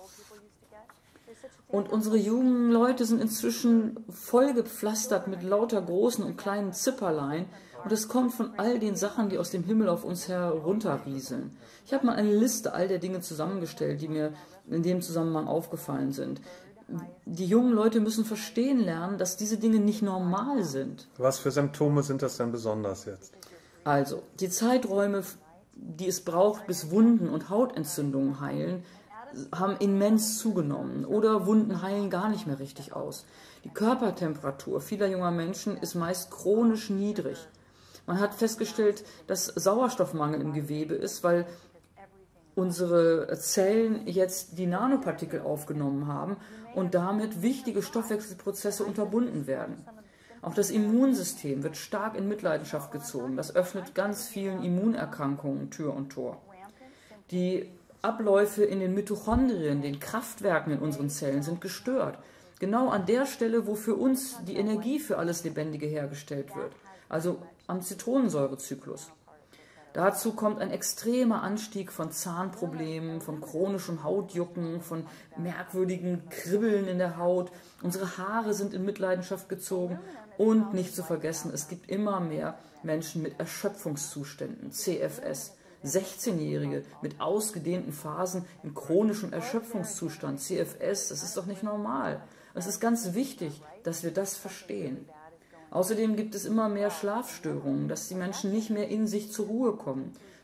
S2: Und unsere jungen Leute sind inzwischen vollgepflastert mit lauter großen und kleinen Zipperlein. Und es kommt von all den Sachen, die aus dem Himmel auf uns herunterrieseln. Ich habe mal eine Liste all der Dinge zusammengestellt, die mir in dem Zusammenhang aufgefallen sind. Die jungen Leute müssen verstehen lernen, dass diese Dinge nicht normal sind.
S1: Was für Symptome sind das denn besonders jetzt?
S2: Also, die Zeiträume, die es braucht, bis Wunden und Hautentzündungen heilen, haben immens zugenommen oder Wunden heilen gar nicht mehr richtig aus. Die Körpertemperatur vieler junger Menschen ist meist chronisch niedrig. Man hat festgestellt, dass Sauerstoffmangel im Gewebe ist, weil unsere Zellen jetzt die Nanopartikel aufgenommen haben und damit wichtige Stoffwechselprozesse unterbunden werden. Auch das Immunsystem wird stark in Mitleidenschaft gezogen. Das öffnet ganz vielen Immunerkrankungen Tür und Tor. Die Abläufe in den Mitochondrien, den Kraftwerken in unseren Zellen, sind gestört. Genau an der Stelle, wo für uns die Energie für alles Lebendige hergestellt wird. Also am Zitronensäurezyklus. Dazu kommt ein extremer Anstieg von Zahnproblemen, von chronischem Hautjucken, von merkwürdigen Kribbeln in der Haut. Unsere Haare sind in Mitleidenschaft gezogen und nicht zu vergessen, es gibt immer mehr Menschen mit Erschöpfungszuständen, CFS. 16-Jährige mit ausgedehnten Phasen in chronischem Erschöpfungszustand, CFS, das ist doch nicht normal. Es ist ganz wichtig, dass wir das verstehen. Außerdem gibt es immer mehr Schlafstörungen, dass die Menschen nicht mehr in sich zur Ruhe kommen.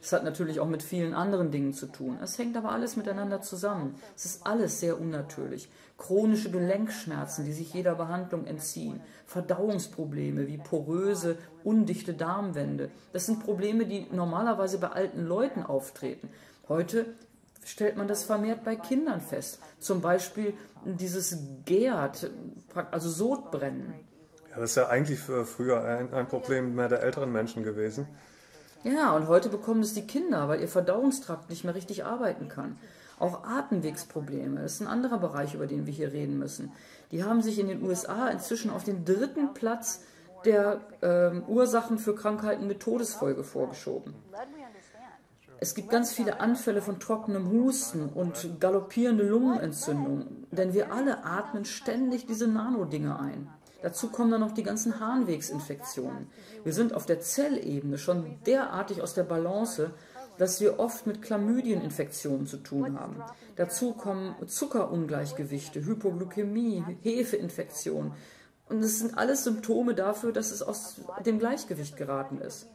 S2: Es hat natürlich auch mit vielen anderen Dingen zu tun. Es hängt aber alles miteinander zusammen. Es ist alles sehr unnatürlich. Chronische Gelenkschmerzen, die sich jeder Behandlung entziehen. Verdauungsprobleme wie poröse, undichte Darmwände. Das sind Probleme, die normalerweise bei alten Leuten auftreten. Heute stellt man das vermehrt bei Kindern fest. Zum Beispiel dieses GERD, also Sodbrennen.
S1: Ja, das ist ja eigentlich früher ein Problem mehr der älteren Menschen gewesen.
S2: Ja, und heute bekommen es die Kinder, weil ihr Verdauungstrakt nicht mehr richtig arbeiten kann. Auch Atemwegsprobleme, das ist ein anderer Bereich, über den wir hier reden müssen. Die haben sich in den USA inzwischen auf den 3. Platz der Ursachen für Krankheiten mit Todesfolge vorgeschoben. Es gibt ganz viele Anfälle von trockenem Husten und galoppierende Lungenentzündungen, denn wir alle atmen ständig diese Nanodinge ein. Dazu kommen dann noch die ganzen Harnwegsinfektionen. Wir sind auf der Zellebene schon derartig aus der Balance, dass wir oft mit Chlamydieninfektionen zu tun haben. Dazu kommen Zuckerungleichgewichte, Hypoglykämie, Hefeinfektionen. Und das sind alles Symptome dafür, dass es aus dem Gleichgewicht geraten ist.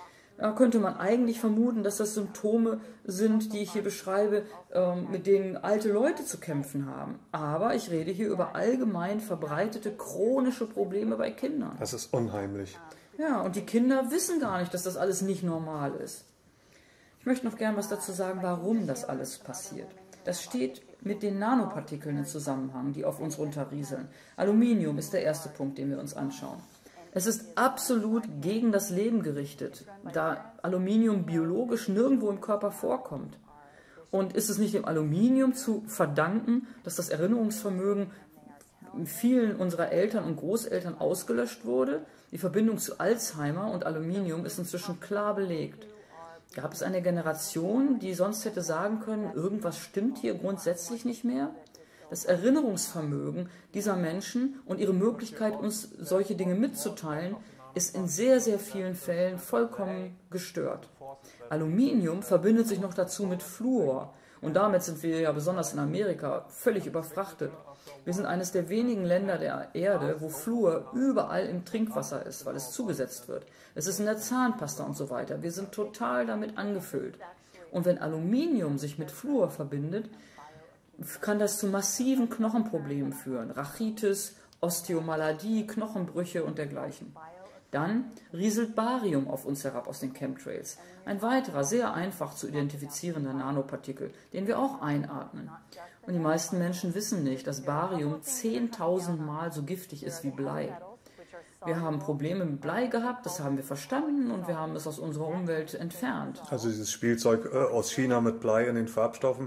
S2: Da könnte man eigentlich vermuten, dass das Symptome sind, die ich hier beschreibe, mit denen alte Leute zu kämpfen haben. Aber ich rede hier über allgemein verbreitete chronische Probleme bei Kindern.
S1: Das ist unheimlich.
S2: Ja, und die Kinder wissen gar nicht, dass das alles nicht normal ist. Ich möchte noch gern was dazu sagen, warum das alles passiert. Das steht mit den Nanopartikeln in Zusammenhang, die auf uns runterrieseln. Aluminium ist der erste Punkt, den wir uns anschauen. Es ist absolut gegen das Leben gerichtet, da Aluminium biologisch nirgendwo im Körper vorkommt. Und ist es nicht dem Aluminium zu verdanken, dass das Erinnerungsvermögen vielen unserer Eltern und Großeltern ausgelöscht wurde? Die Verbindung zu Alzheimer und Aluminium ist inzwischen klar belegt. Gab es eine Generation, die sonst hätte sagen können, irgendwas stimmt hier grundsätzlich nicht mehr? Das Erinnerungsvermögen dieser Menschen und ihre Möglichkeit, uns solche Dinge mitzuteilen, ist in sehr, sehr vielen Fällen vollkommen gestört. Aluminium verbindet sich noch dazu mit Fluor. Und damit sind wir ja besonders in Amerika völlig überfrachtet. Wir sind eines der wenigen Länder der Erde, wo Fluor überall im Trinkwasser ist, weil es zugesetzt wird. Es ist in der Zahnpasta und so weiter. Wir sind total damit angefüllt. Und wenn Aluminium sich mit Fluor verbindet, kann das zu massiven Knochenproblemen führen. Rachitis, Osteomalagie, Knochenbrüche und dergleichen. Dann rieselt Barium auf uns herab aus den Chemtrails. Ein weiterer, sehr einfach zu identifizierender Nanopartikel, den wir auch einatmen. Und die meisten Menschen wissen nicht, dass Barium 10.000 Mal so giftig ist wie Blei. Wir haben Probleme mit Blei gehabt, das haben wir verstanden und wir haben es aus unserer Umwelt entfernt.
S1: Also dieses Spielzeug aus China mit Blei in den Farbstoffen.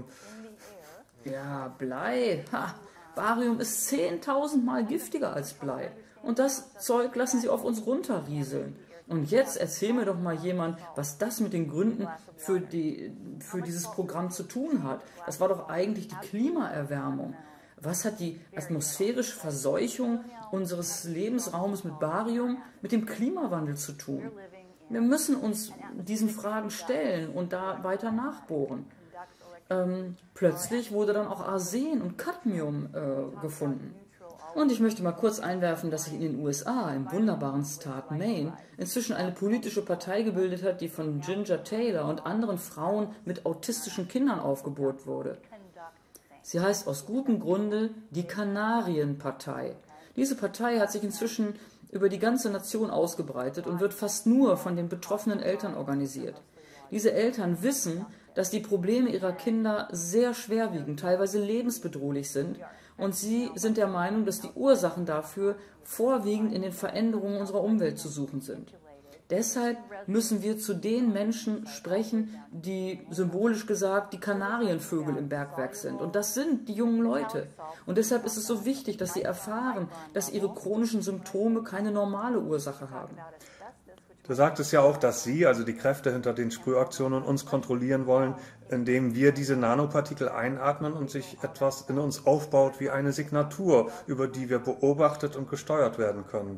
S2: Ja, Blei. Ha, Barium ist 10.000 Mal giftiger als Blei. Und das Zeug lassen sie auf uns runterrieseln. Und jetzt erzähl mir doch mal jemand, was das mit den Gründen für dieses Programm zu tun hat. Das war doch eigentlich die Klimaerwärmung. Was hat die atmosphärische Verseuchung unseres Lebensraumes mit Barium mit dem Klimawandel zu tun? Wir müssen uns diesen Fragen stellen und da weiter nachbohren. Plötzlich wurde dann auch Arsen und Cadmium gefunden. Und ich möchte mal kurz einwerfen, dass sich in den USA, im wunderbaren Staat Maine, inzwischen eine politische Partei gebildet hat, die von Ginger Taylor und anderen Frauen mit autistischen Kindern aufgebohrt wurde. Sie heißt aus gutem Grunde die Kanarienpartei. Diese Partei hat sich inzwischen über die ganze Nation ausgebreitet und wird fast nur von den betroffenen Eltern organisiert. Diese Eltern wissen, dass die Probleme ihrer Kinder sehr schwerwiegend, teilweise lebensbedrohlich sind, und sie sind der Meinung, dass die Ursachen dafür vorwiegend in den Veränderungen unserer Umwelt zu suchen sind. Deshalb müssen wir zu den Menschen sprechen, die symbolisch gesagt die Kanarienvögel im Bergwerk sind. Und das sind die jungen Leute. Und deshalb ist es so wichtig, dass sie erfahren, dass ihre chronischen Symptome keine normale Ursache haben.
S1: Du sagtest ja auch, dass Sie, also die Kräfte hinter den Sprühaktionen, uns kontrollieren wollen, indem wir diese Nanopartikel einatmen und sich etwas in uns aufbaut wie eine Signatur, über die wir beobachtet und gesteuert werden können.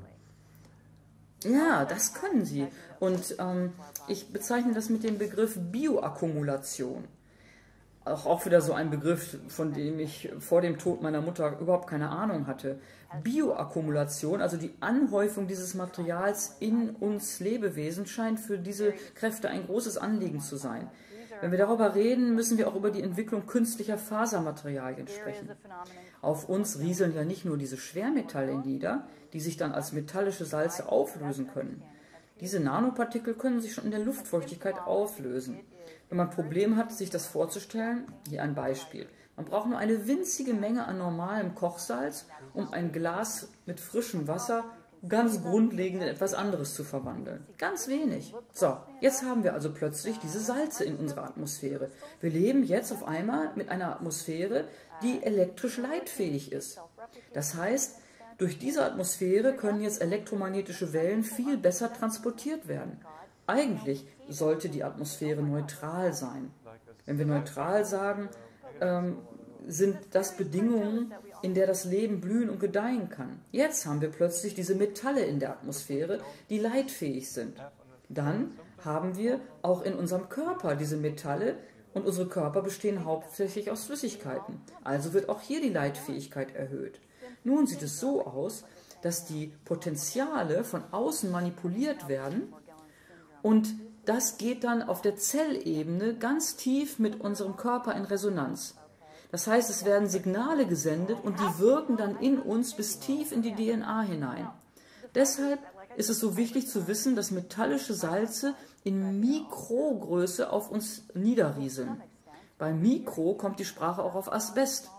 S2: Ja, das können sie. Und ich bezeichne das mit dem Begriff Bioakkumulation. auch wieder so ein Begriff, von dem ich vor dem Tod meiner Mutter überhaupt keine Ahnung hatte. Bioakkumulation, also die Anhäufung dieses Materials in uns Lebewesen, scheint für diese Kräfte ein großes Anliegen zu sein. Wenn wir darüber reden, müssen wir auch über die Entwicklung künstlicher Fasermaterialien sprechen. Auf uns rieseln ja nicht nur diese Schwermetalle nieder, die sich dann als metallische Salze auflösen können. Diese Nanopartikel können sich schon in der Luftfeuchtigkeit auflösen. Wenn man ein Problem hat, sich das vorzustellen, hier ein Beispiel. Man braucht nur eine winzige Menge an normalem Kochsalz, um ein Glas mit frischem Wasser ganz grundlegend in etwas anderes zu verwandeln. Ganz wenig. So, jetzt haben wir also plötzlich diese Salze in unserer Atmosphäre. Wir leben jetzt auf einmal mit einer Atmosphäre, die elektrisch leitfähig ist. Das heißt, durch diese Atmosphäre können jetzt elektromagnetische Wellen viel besser transportiert werden. Eigentlich sollte die Atmosphäre neutral sein. Wenn wir neutral sagen, sind das Bedingungen, in der das Leben blühen und gedeihen kann. Jetzt haben wir plötzlich diese Metalle in der Atmosphäre, die leitfähig sind. Dann haben wir auch in unserem Körper diese Metalle und unsere Körper bestehen hauptsächlich aus Flüssigkeiten. Also wird auch hier die Leitfähigkeit erhöht. Nun sieht es so aus, dass die Potenziale von außen manipuliert werden und das geht dann auf der Zellebene ganz tief mit unserem Körper in Resonanz. Das heißt, es werden Signale gesendet und die wirken dann in uns bis tief in die DNA hinein. Deshalb ist es so wichtig zu wissen, dass metallische Salze in Mikrogröße auf uns niederrieseln. Bei Mikro kommt die Sprache auch auf Asbest.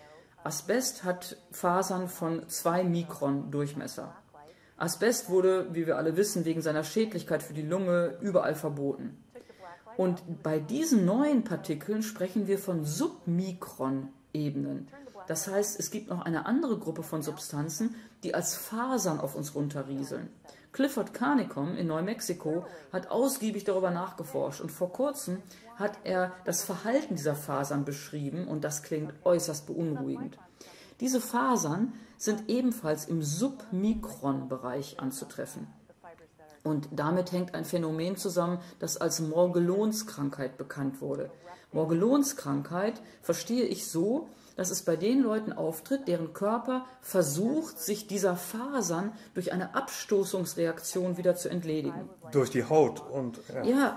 S2: Asbest hat Fasern von 2 Mikron Durchmesser. Asbest wurde, wie wir alle wissen, wegen seiner Schädlichkeit für die Lunge überall verboten. Und bei diesen neuen Partikeln sprechen wir von Submikron-Ebenen. Das heißt, es gibt noch eine andere Gruppe von Substanzen, die als Fasern auf uns runterrieseln. Clifford Carnicom in Neumexiko hat ausgiebig darüber nachgeforscht und vor kurzem hat er das Verhalten dieser Fasern beschrieben und das klingt äußerst beunruhigend. Diese Fasern sind ebenfalls im Submikron-Bereich anzutreffen. Und damit hängt ein Phänomen zusammen, das als Morgellons-Krankheit bekannt wurde. Morgellons-Krankheit verstehe ich so, dass es bei den Leuten auftritt, deren Körper versucht, sich dieser Fasern durch eine Abstoßungsreaktion wieder zu entledigen.
S1: Durch die Haut und...
S2: Ja,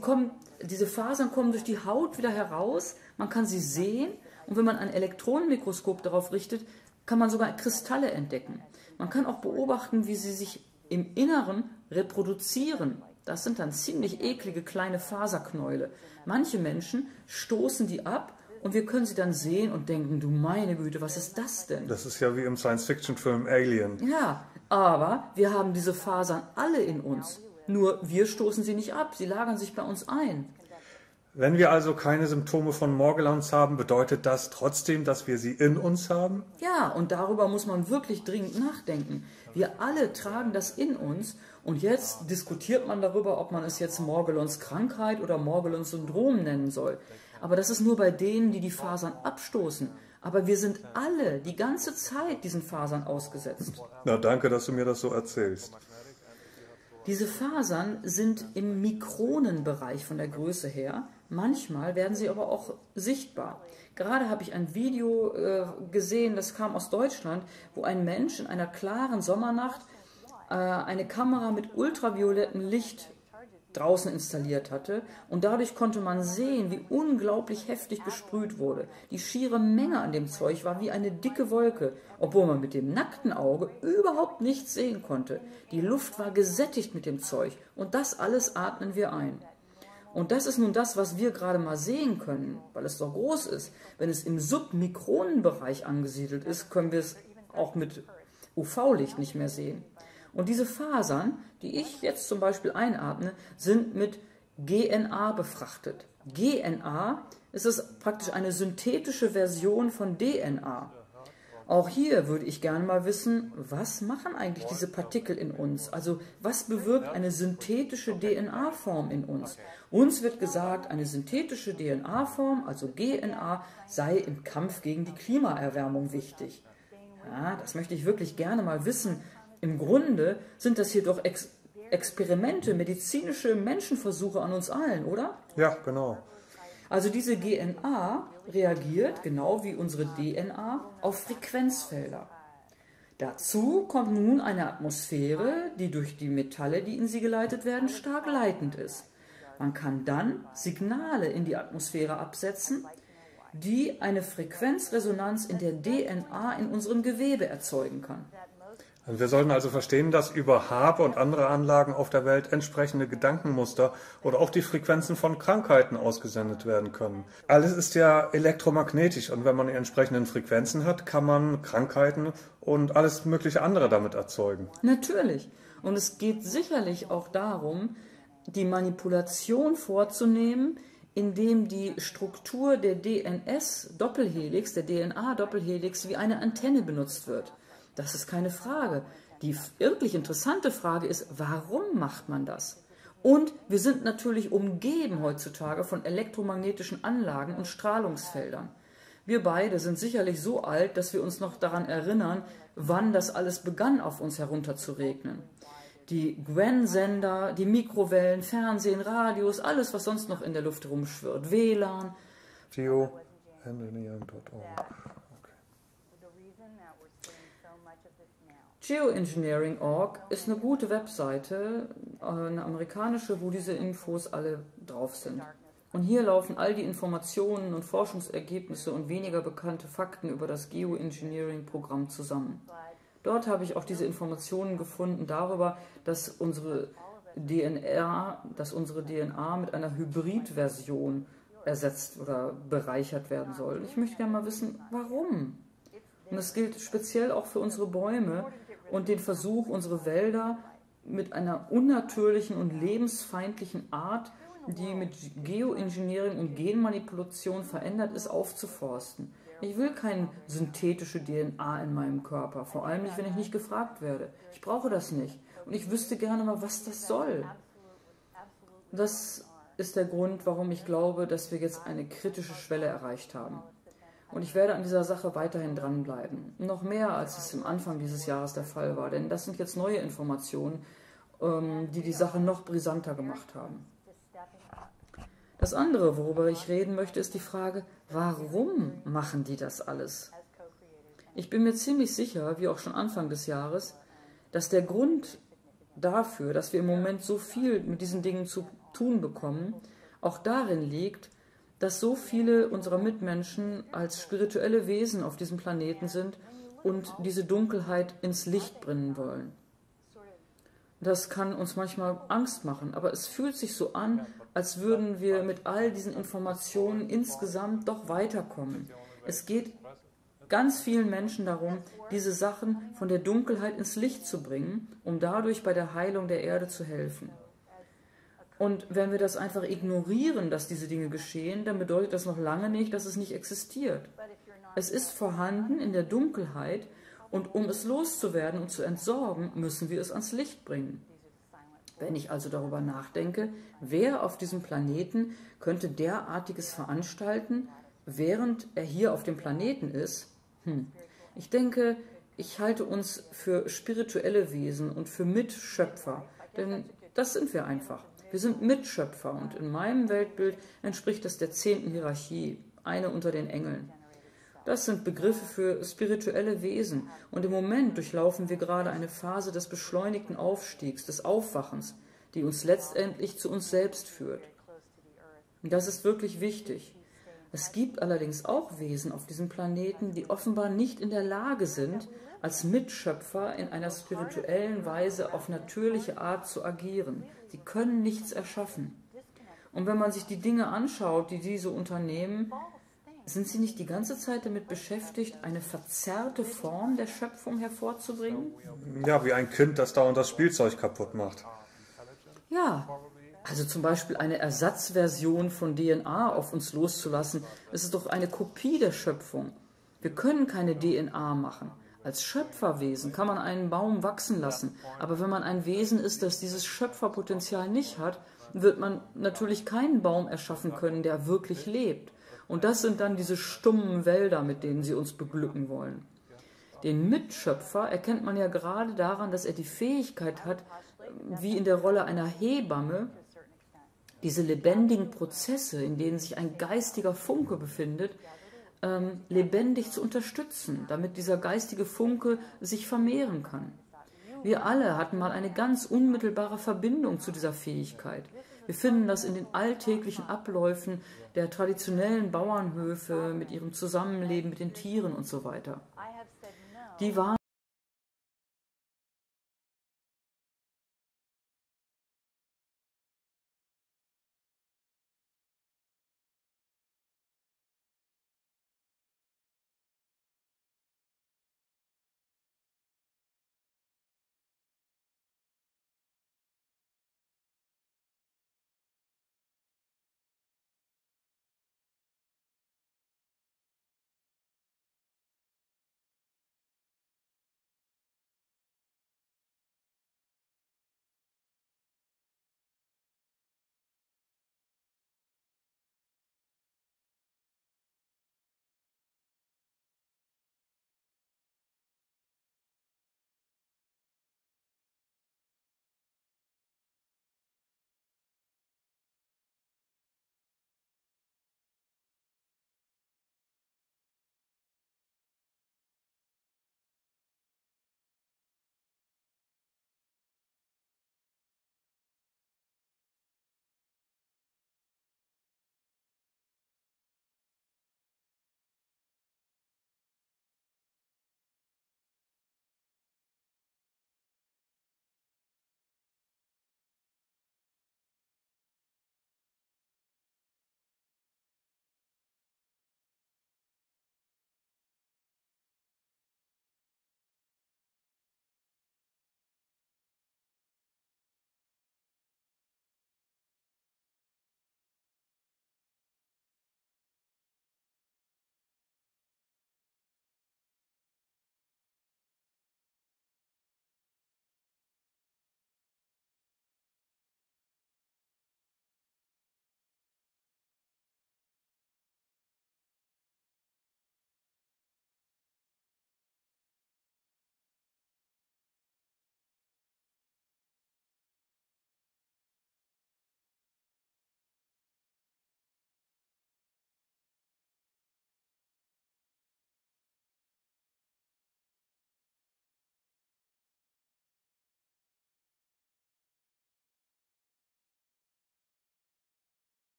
S2: diese Fasern kommen durch die Haut wieder heraus, man kann sie sehen und wenn man ein Elektronenmikroskop darauf richtet, kann man sogar Kristalle entdecken. Man kann auch beobachten, wie sie sich im Inneren reproduzieren. Das sind dann ziemlich eklige kleine Faserknäule. Manche Menschen stoßen die ab und wir können sie dann sehen und denken, du meine Güte, was ist das denn?
S1: Das ist ja wie im Science-Fiction-Film Alien.
S2: Ja, aber wir haben diese Fasern alle in uns. Nur wir stoßen sie nicht ab, sie lagern sich bei uns ein.
S1: Wenn wir also keine Symptome von Morgellons haben, bedeutet das trotzdem, dass wir sie in uns haben?
S2: Ja, und darüber muss man wirklich dringend nachdenken. Wir alle tragen das in uns und jetzt diskutiert man darüber, ob man es jetzt Morgellons Krankheit oder Morgellons Syndrom nennen soll. Aber das ist nur bei denen, die die Fasern abstoßen. Aber wir sind alle die ganze Zeit diesen Fasern ausgesetzt.
S1: Na, danke, dass du mir das so erzählst.
S2: Diese Fasern sind im Mikronenbereich von der Größe her. Manchmal werden sie aber auch sichtbar. Gerade habe ich ein Video gesehen, das kam aus Deutschland, wo ein Mensch in einer klaren Sommernacht eine Kamera mit ultraviolettem Licht draußen installiert hatte und dadurch konnte man sehen, wie unglaublich heftig gesprüht wurde. Die schiere Menge an dem Zeug war wie eine dicke Wolke, obwohl man mit dem nackten Auge überhaupt nichts sehen konnte. Die Luft war gesättigt mit dem Zeug und das alles atmen wir ein. Und das ist nun das, was wir gerade mal sehen können, weil es so groß ist. Wenn es im Submikronenbereich angesiedelt ist, können wir es auch mit UV-Licht nicht mehr sehen. Und diese Fasern, die ich jetzt zum Beispiel einatme, sind mit GNA befrachtet. GNA ist praktisch eine synthetische Version von DNA. Auch hier würde ich gerne mal wissen, was machen eigentlich diese Partikel in uns? Also was bewirkt eine synthetische DNA-Form in uns? Uns wird gesagt, eine synthetische DNA-Form, also GNA, sei im Kampf gegen die Klimaerwärmung wichtig. Ja, das möchte ich wirklich gerne mal wissen. Im Grunde sind das hier doch Experimente, medizinische Menschenversuche an uns allen, oder?
S1: Ja, genau.
S2: Also diese GNA reagiert, genau wie unsere DNA, auf Frequenzfelder. Dazu kommt nun eine Atmosphäre, die durch die Metalle, die in sie geleitet werden, stark leitend ist. Man kann dann Signale in die Atmosphäre absetzen, die eine Frequenzresonanz in der DNA in unserem Gewebe erzeugen kann.
S1: Wir sollten also verstehen, dass über HAARP und andere Anlagen auf der Welt entsprechende Gedankenmuster oder auch die Frequenzen von Krankheiten ausgesendet werden können. Alles ist ja elektromagnetisch und wenn man die entsprechenden Frequenzen hat, kann man Krankheiten und alles mögliche andere damit erzeugen.
S2: Natürlich. Und es geht sicherlich auch darum, die Manipulation vorzunehmen, indem die Struktur der DNS-Doppelhelix, der DNA-Doppelhelix, wie eine Antenne benutzt wird. Das ist keine Frage. Die wirklich interessante Frage ist, warum macht man das? Und wir sind natürlich umgeben heutzutage von elektromagnetischen Anlagen und Strahlungsfeldern. Wir beide sind sicherlich so alt, dass wir uns noch daran erinnern, wann das alles begann, auf uns herunter zu regnen. Die Gwen-Sender, die Mikrowellen, Fernsehen, Radios, alles, was sonst noch in der Luft rumschwirrt, WLAN.
S1: Geoengineering.org.
S2: Geoengineering.org ist eine gute Webseite, eine amerikanische, wo diese Infos alle drauf sind. Und hier laufen all die Informationen und Forschungsergebnisse und weniger bekannte Fakten über das Geoengineering-Programm zusammen. Dort habe ich auch diese Informationen gefunden darüber, dass unsere DNA mit einer Hybridversion ersetzt oder bereichert werden soll. Ich möchte gerne mal wissen, warum. Und das gilt speziell auch für unsere Bäume und den Versuch, unsere Wälder mit einer unnatürlichen und lebensfeindlichen Art, die mit Geoengineering und Genmanipulation verändert ist, aufzuforsten. Ich will keine synthetische DNA in meinem Körper, vor allem nicht, wenn ich nicht gefragt werde. Ich brauche das nicht. Und ich wüsste gerne mal, was das soll. Das ist der Grund, warum ich glaube, dass wir jetzt eine kritische Schwelle erreicht haben. Und ich werde an dieser Sache weiterhin dranbleiben. Noch mehr, als es am Anfang dieses Jahres der Fall war. Denn das sind jetzt neue Informationen, die die Sache noch brisanter gemacht haben. Das andere, worüber ich reden möchte, ist die Frage, warum machen die das alles? Ich bin mir ziemlich sicher, wie auch schon Anfang des Jahres, dass der Grund dafür, dass wir im Moment so viel mit diesen Dingen zu tun bekommen, auch darin liegt, dass so viele unserer Mitmenschen als spirituelle Wesen auf diesem Planeten sind und diese Dunkelheit ins Licht bringen wollen. Das kann uns manchmal Angst machen, aber es fühlt sich so an, als würden wir mit all diesen Informationen insgesamt doch weiterkommen. Es geht ganz vielen Menschen darum, diese Sachen von der Dunkelheit ins Licht zu bringen, um dadurch bei der Heilung der Erde zu helfen. Und wenn wir das einfach ignorieren, dass diese Dinge geschehen, dann bedeutet das noch lange nicht, dass es nicht existiert. Es ist vorhanden in der Dunkelheit und um es loszuwerden und zu entsorgen, müssen wir es ans Licht bringen. Wenn ich also darüber nachdenke, wer auf diesem Planeten könnte derartiges veranstalten, während er hier auf dem Planeten ist, ich denke, ich halte uns für spirituelle Wesen und für Mitschöpfer, denn das sind wir einfach. Wir sind Mitschöpfer und in meinem Weltbild entspricht das der 10. Hierarchie, eine unter den Engeln. Das sind Begriffe für spirituelle Wesen und im Moment durchlaufen wir gerade eine Phase des beschleunigten Aufstiegs, des Aufwachens, die uns letztendlich zu uns selbst führt. Und das ist wirklich wichtig. Es gibt allerdings auch Wesen auf diesem Planeten, die offenbar nicht in der Lage sind, als Mitschöpfer in einer spirituellen Weise auf natürliche Art zu agieren. Sie können nichts erschaffen. Und wenn man sich die Dinge anschaut, die diese unternehmen, sind sie nicht die ganze Zeit damit beschäftigt, eine verzerrte Form der Schöpfung hervorzubringen?
S1: Ja, wie ein Kind, das dauernd das Spielzeug kaputt macht.
S2: Ja, also zum Beispiel eine Ersatzversion von DNA auf uns loszulassen, das ist doch eine Kopie der Schöpfung. Wir können keine DNA machen. Als Schöpferwesen kann man einen Baum wachsen lassen, aber wenn man ein Wesen ist, das dieses Schöpferpotenzial nicht hat, wird man natürlich keinen Baum erschaffen können, der wirklich lebt. Und das sind dann diese stummen Wälder, mit denen sie uns beglücken wollen. Den Mitschöpfer erkennt man ja gerade daran, dass er die Fähigkeit hat, wie in der Rolle einer Hebamme, diese lebendigen Prozesse, in denen sich ein geistiger Funke befindet, lebendig zu unterstützen, damit dieser geistige Funke sich vermehren kann. Wir alle hatten mal eine ganz unmittelbare Verbindung zu dieser Fähigkeit. Wir finden das in den alltäglichen Abläufen der traditionellen Bauernhöfe mit ihrem Zusammenleben mit den Tieren und so weiter. Die waren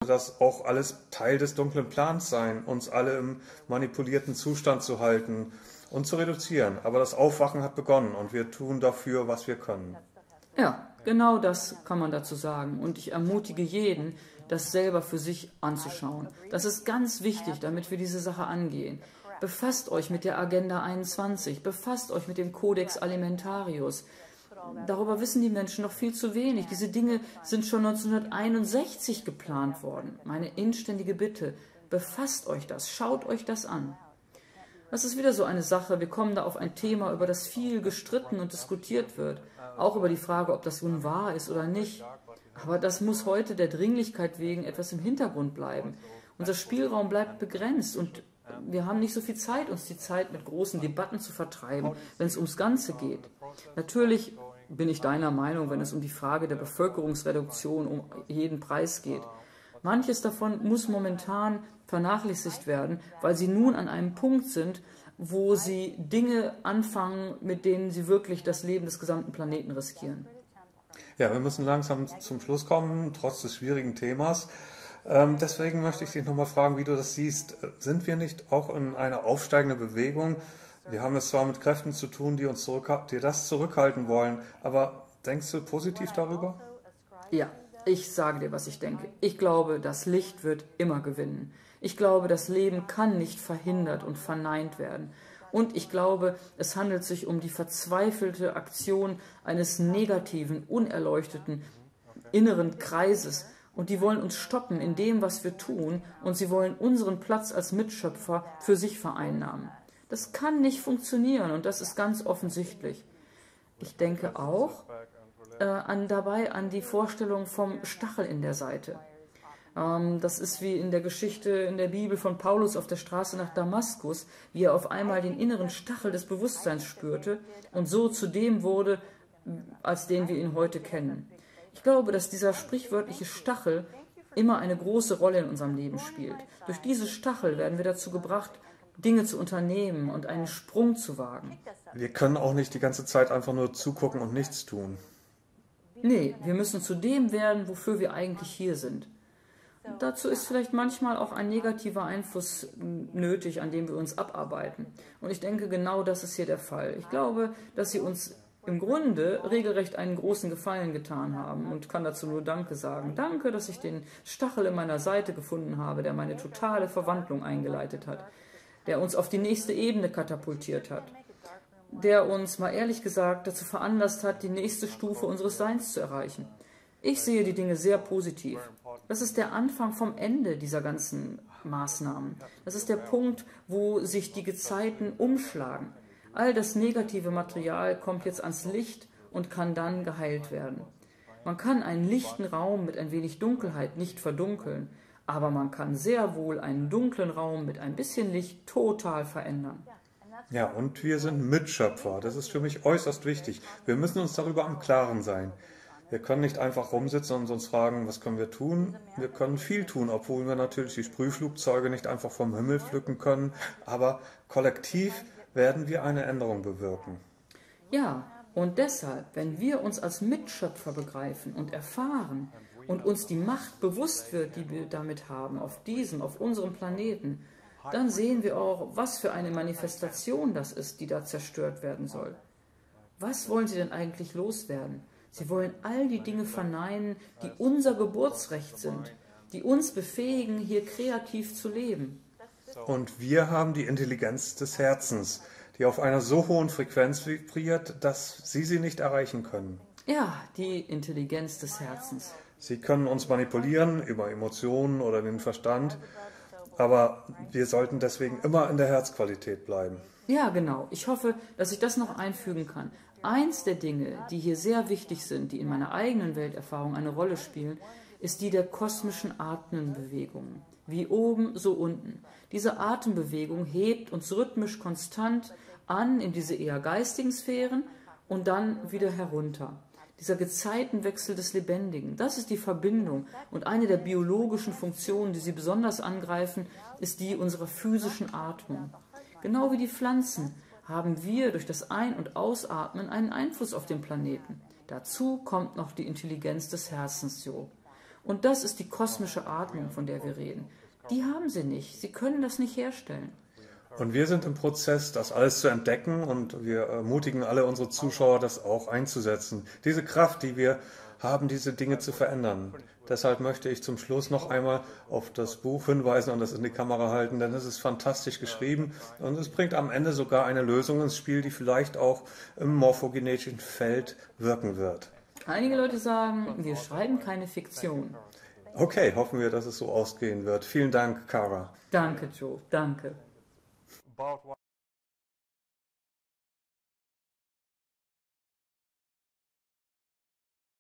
S1: das auch alles Teil des dunklen Plans sein, uns alle im manipulierten Zustand zu halten und zu reduzieren. Aber das Aufwachen hat begonnen und wir tun dafür, was wir können.
S2: Ja, genau das kann man dazu sagen. Und ich ermutige jeden, das selber für sich anzuschauen. Das ist ganz wichtig, damit wir diese Sache angehen. Befasst euch mit der Agenda 21, befasst euch mit dem Codex Alimentarius. Darüber wissen die Menschen noch viel zu wenig. Diese Dinge sind schon 1961 geplant worden. Meine inständige Bitte, befasst euch das, schaut euch das an. Das ist wieder so eine Sache, wir kommen da auf ein Thema, über das viel gestritten und diskutiert wird. Auch über die Frage, ob das nun wahr ist oder nicht. Aber das muss heute der Dringlichkeit wegen etwas im Hintergrund bleiben. Unser Spielraum bleibt begrenzt und wir haben nicht so viel Zeit, uns die Zeit mit großen Debatten zu vertreiben, wenn es ums Ganze geht. Natürlich bin ich deiner Meinung, wenn es um die Frage der Bevölkerungsreduktion um jeden Preis geht. Manches davon muss momentan vernachlässigt werden, weil sie nun an einem Punkt sind, wo sie Dinge anfangen, mit denen sie wirklich das Leben des gesamten Planeten riskieren.
S1: Ja, wir müssen langsam zum Schluss kommen, trotz des schwierigen Themas. Deswegen möchte ich dich nochmal fragen, wie du das siehst. Sind wir nicht auch in einer aufsteigenden Bewegung? Wir haben es zwar mit Kräften zu tun, die das zurückhalten wollen, aber denkst du positiv darüber?
S2: Ja, ich sage dir, was ich denke. Ich glaube, das Licht wird immer gewinnen. Ich glaube, das Leben kann nicht verhindert und verneint werden. Und ich glaube, es handelt sich um die verzweifelte Aktion eines negativen, unerleuchteten inneren Kreises. Und die wollen uns stoppen in dem, was wir tun. Und sie wollen unseren Platz als Mitschöpfer für sich vereinnahmen. Das kann nicht funktionieren und das ist ganz offensichtlich. Ich denke auch an die Vorstellung vom Stachel in der Seite. Das ist wie in der Geschichte in der Bibel von Paulus auf der Straße nach Damaskus, wie er auf einmal den inneren Stachel des Bewusstseins spürte und so zu dem wurde, als den wir ihn heute kennen. Ich glaube, dass dieser sprichwörtliche Stachel immer eine große Rolle in unserem Leben spielt. Durch diese Stachel werden wir dazu gebracht, Dinge zu unternehmen und einen Sprung zu wagen.
S1: Wir können auch nicht die ganze Zeit einfach nur zugucken und nichts tun.
S2: Nee, wir müssen zu dem werden, wofür wir eigentlich hier sind. Dazu ist vielleicht manchmal auch ein negativer Einfluss nötig, an dem wir uns abarbeiten. Und ich denke, genau das ist hier der Fall. Ich glaube, dass sie uns im Grunde regelrecht einen großen Gefallen getan haben und kann dazu nur Danke sagen. Danke, dass ich den Stachel in meiner Seite gefunden habe, der meine totale Verwandlung eingeleitet hat, der uns auf die nächste Ebene katapultiert hat, der uns, mal ehrlich gesagt, dazu veranlasst hat, die nächste Stufe unseres Seins zu erreichen. Ich sehe die Dinge sehr positiv. Das ist der Anfang vom Ende dieser ganzen Maßnahmen. Das ist der Punkt, wo sich die Gezeiten umschlagen. All das negative Material kommt jetzt ans Licht und kann dann geheilt werden. Man kann einen lichten Raum mit ein wenig Dunkelheit nicht verdunkeln, aber man kann sehr wohl einen dunklen Raum mit ein bisschen Licht total verändern.
S1: Ja, und wir sind Mitschöpfer. Das ist für mich äußerst wichtig. Wir müssen uns darüber im Klaren sein. Wir können nicht einfach rumsitzen und uns fragen, was können wir tun? Wir können viel tun, obwohl wir natürlich die Sprühflugzeuge nicht einfach vom Himmel pflücken können. Aber kollektiv werden wir eine Änderung bewirken.
S2: Ja, und deshalb, wenn wir uns als Mitschöpfer begreifen und erfahren und uns die Macht bewusst wird, die wir damit haben, auf unserem Planeten, dann sehen wir auch, was für eine Manifestation das ist, die da zerstört werden soll. Was wollen sie denn eigentlich loswerden? Sie wollen all die Dinge verneinen, die unser Geburtsrecht sind, die uns befähigen, hier kreativ zu leben.
S1: Und wir haben die Intelligenz des Herzens, die auf einer so hohen Frequenz vibriert, dass sie nicht erreichen können.
S2: Ja, die Intelligenz des Herzens.
S1: Sie können uns manipulieren über Emotionen oder den Verstand, aber wir sollten deswegen immer in der Herzqualität bleiben.
S2: Ja, genau. Ich hoffe, dass ich das noch einfügen kann. Eins der Dinge, die hier sehr wichtig sind, die in meiner eigenen Welterfahrung eine Rolle spielen, ist die der kosmischen Atembewegungen. Wie oben, so unten. Diese Atembewegung hebt uns rhythmisch konstant an in diese eher geistigen Sphären und dann wieder herunter. Dieser Gezeitenwechsel des Lebendigen, das ist die Verbindung. Und eine der biologischen Funktionen, die sie besonders angreifen, ist die unserer physischen Atmung. Genau wie die Pflanzen haben wir durch das Ein- und Ausatmen einen Einfluss auf den Planeten. Dazu kommt noch die Intelligenz des Herzens, Jo. Und das ist die kosmische Atmung, von der wir reden. Die haben sie nicht. Sie können das nicht herstellen.
S1: Und wir sind im Prozess, das alles zu entdecken, und wir ermutigen alle unsere Zuschauer, das auch einzusetzen. Diese Kraft, die wir haben, diese Dinge zu verändern. Deshalb möchte ich zum Schluss noch einmal auf das Buch hinweisen und das in die Kamera halten, denn es ist fantastisch geschrieben und es bringt am Ende sogar eine Lösung ins Spiel, die vielleicht auch im morphogenetischen Feld wirken wird.
S2: Einige Leute sagen, wir schreiben keine Fiktion.
S1: Okay, hoffen wir, dass es so ausgehen wird. Vielen Dank, Cara.
S2: Danke, Joe. Danke.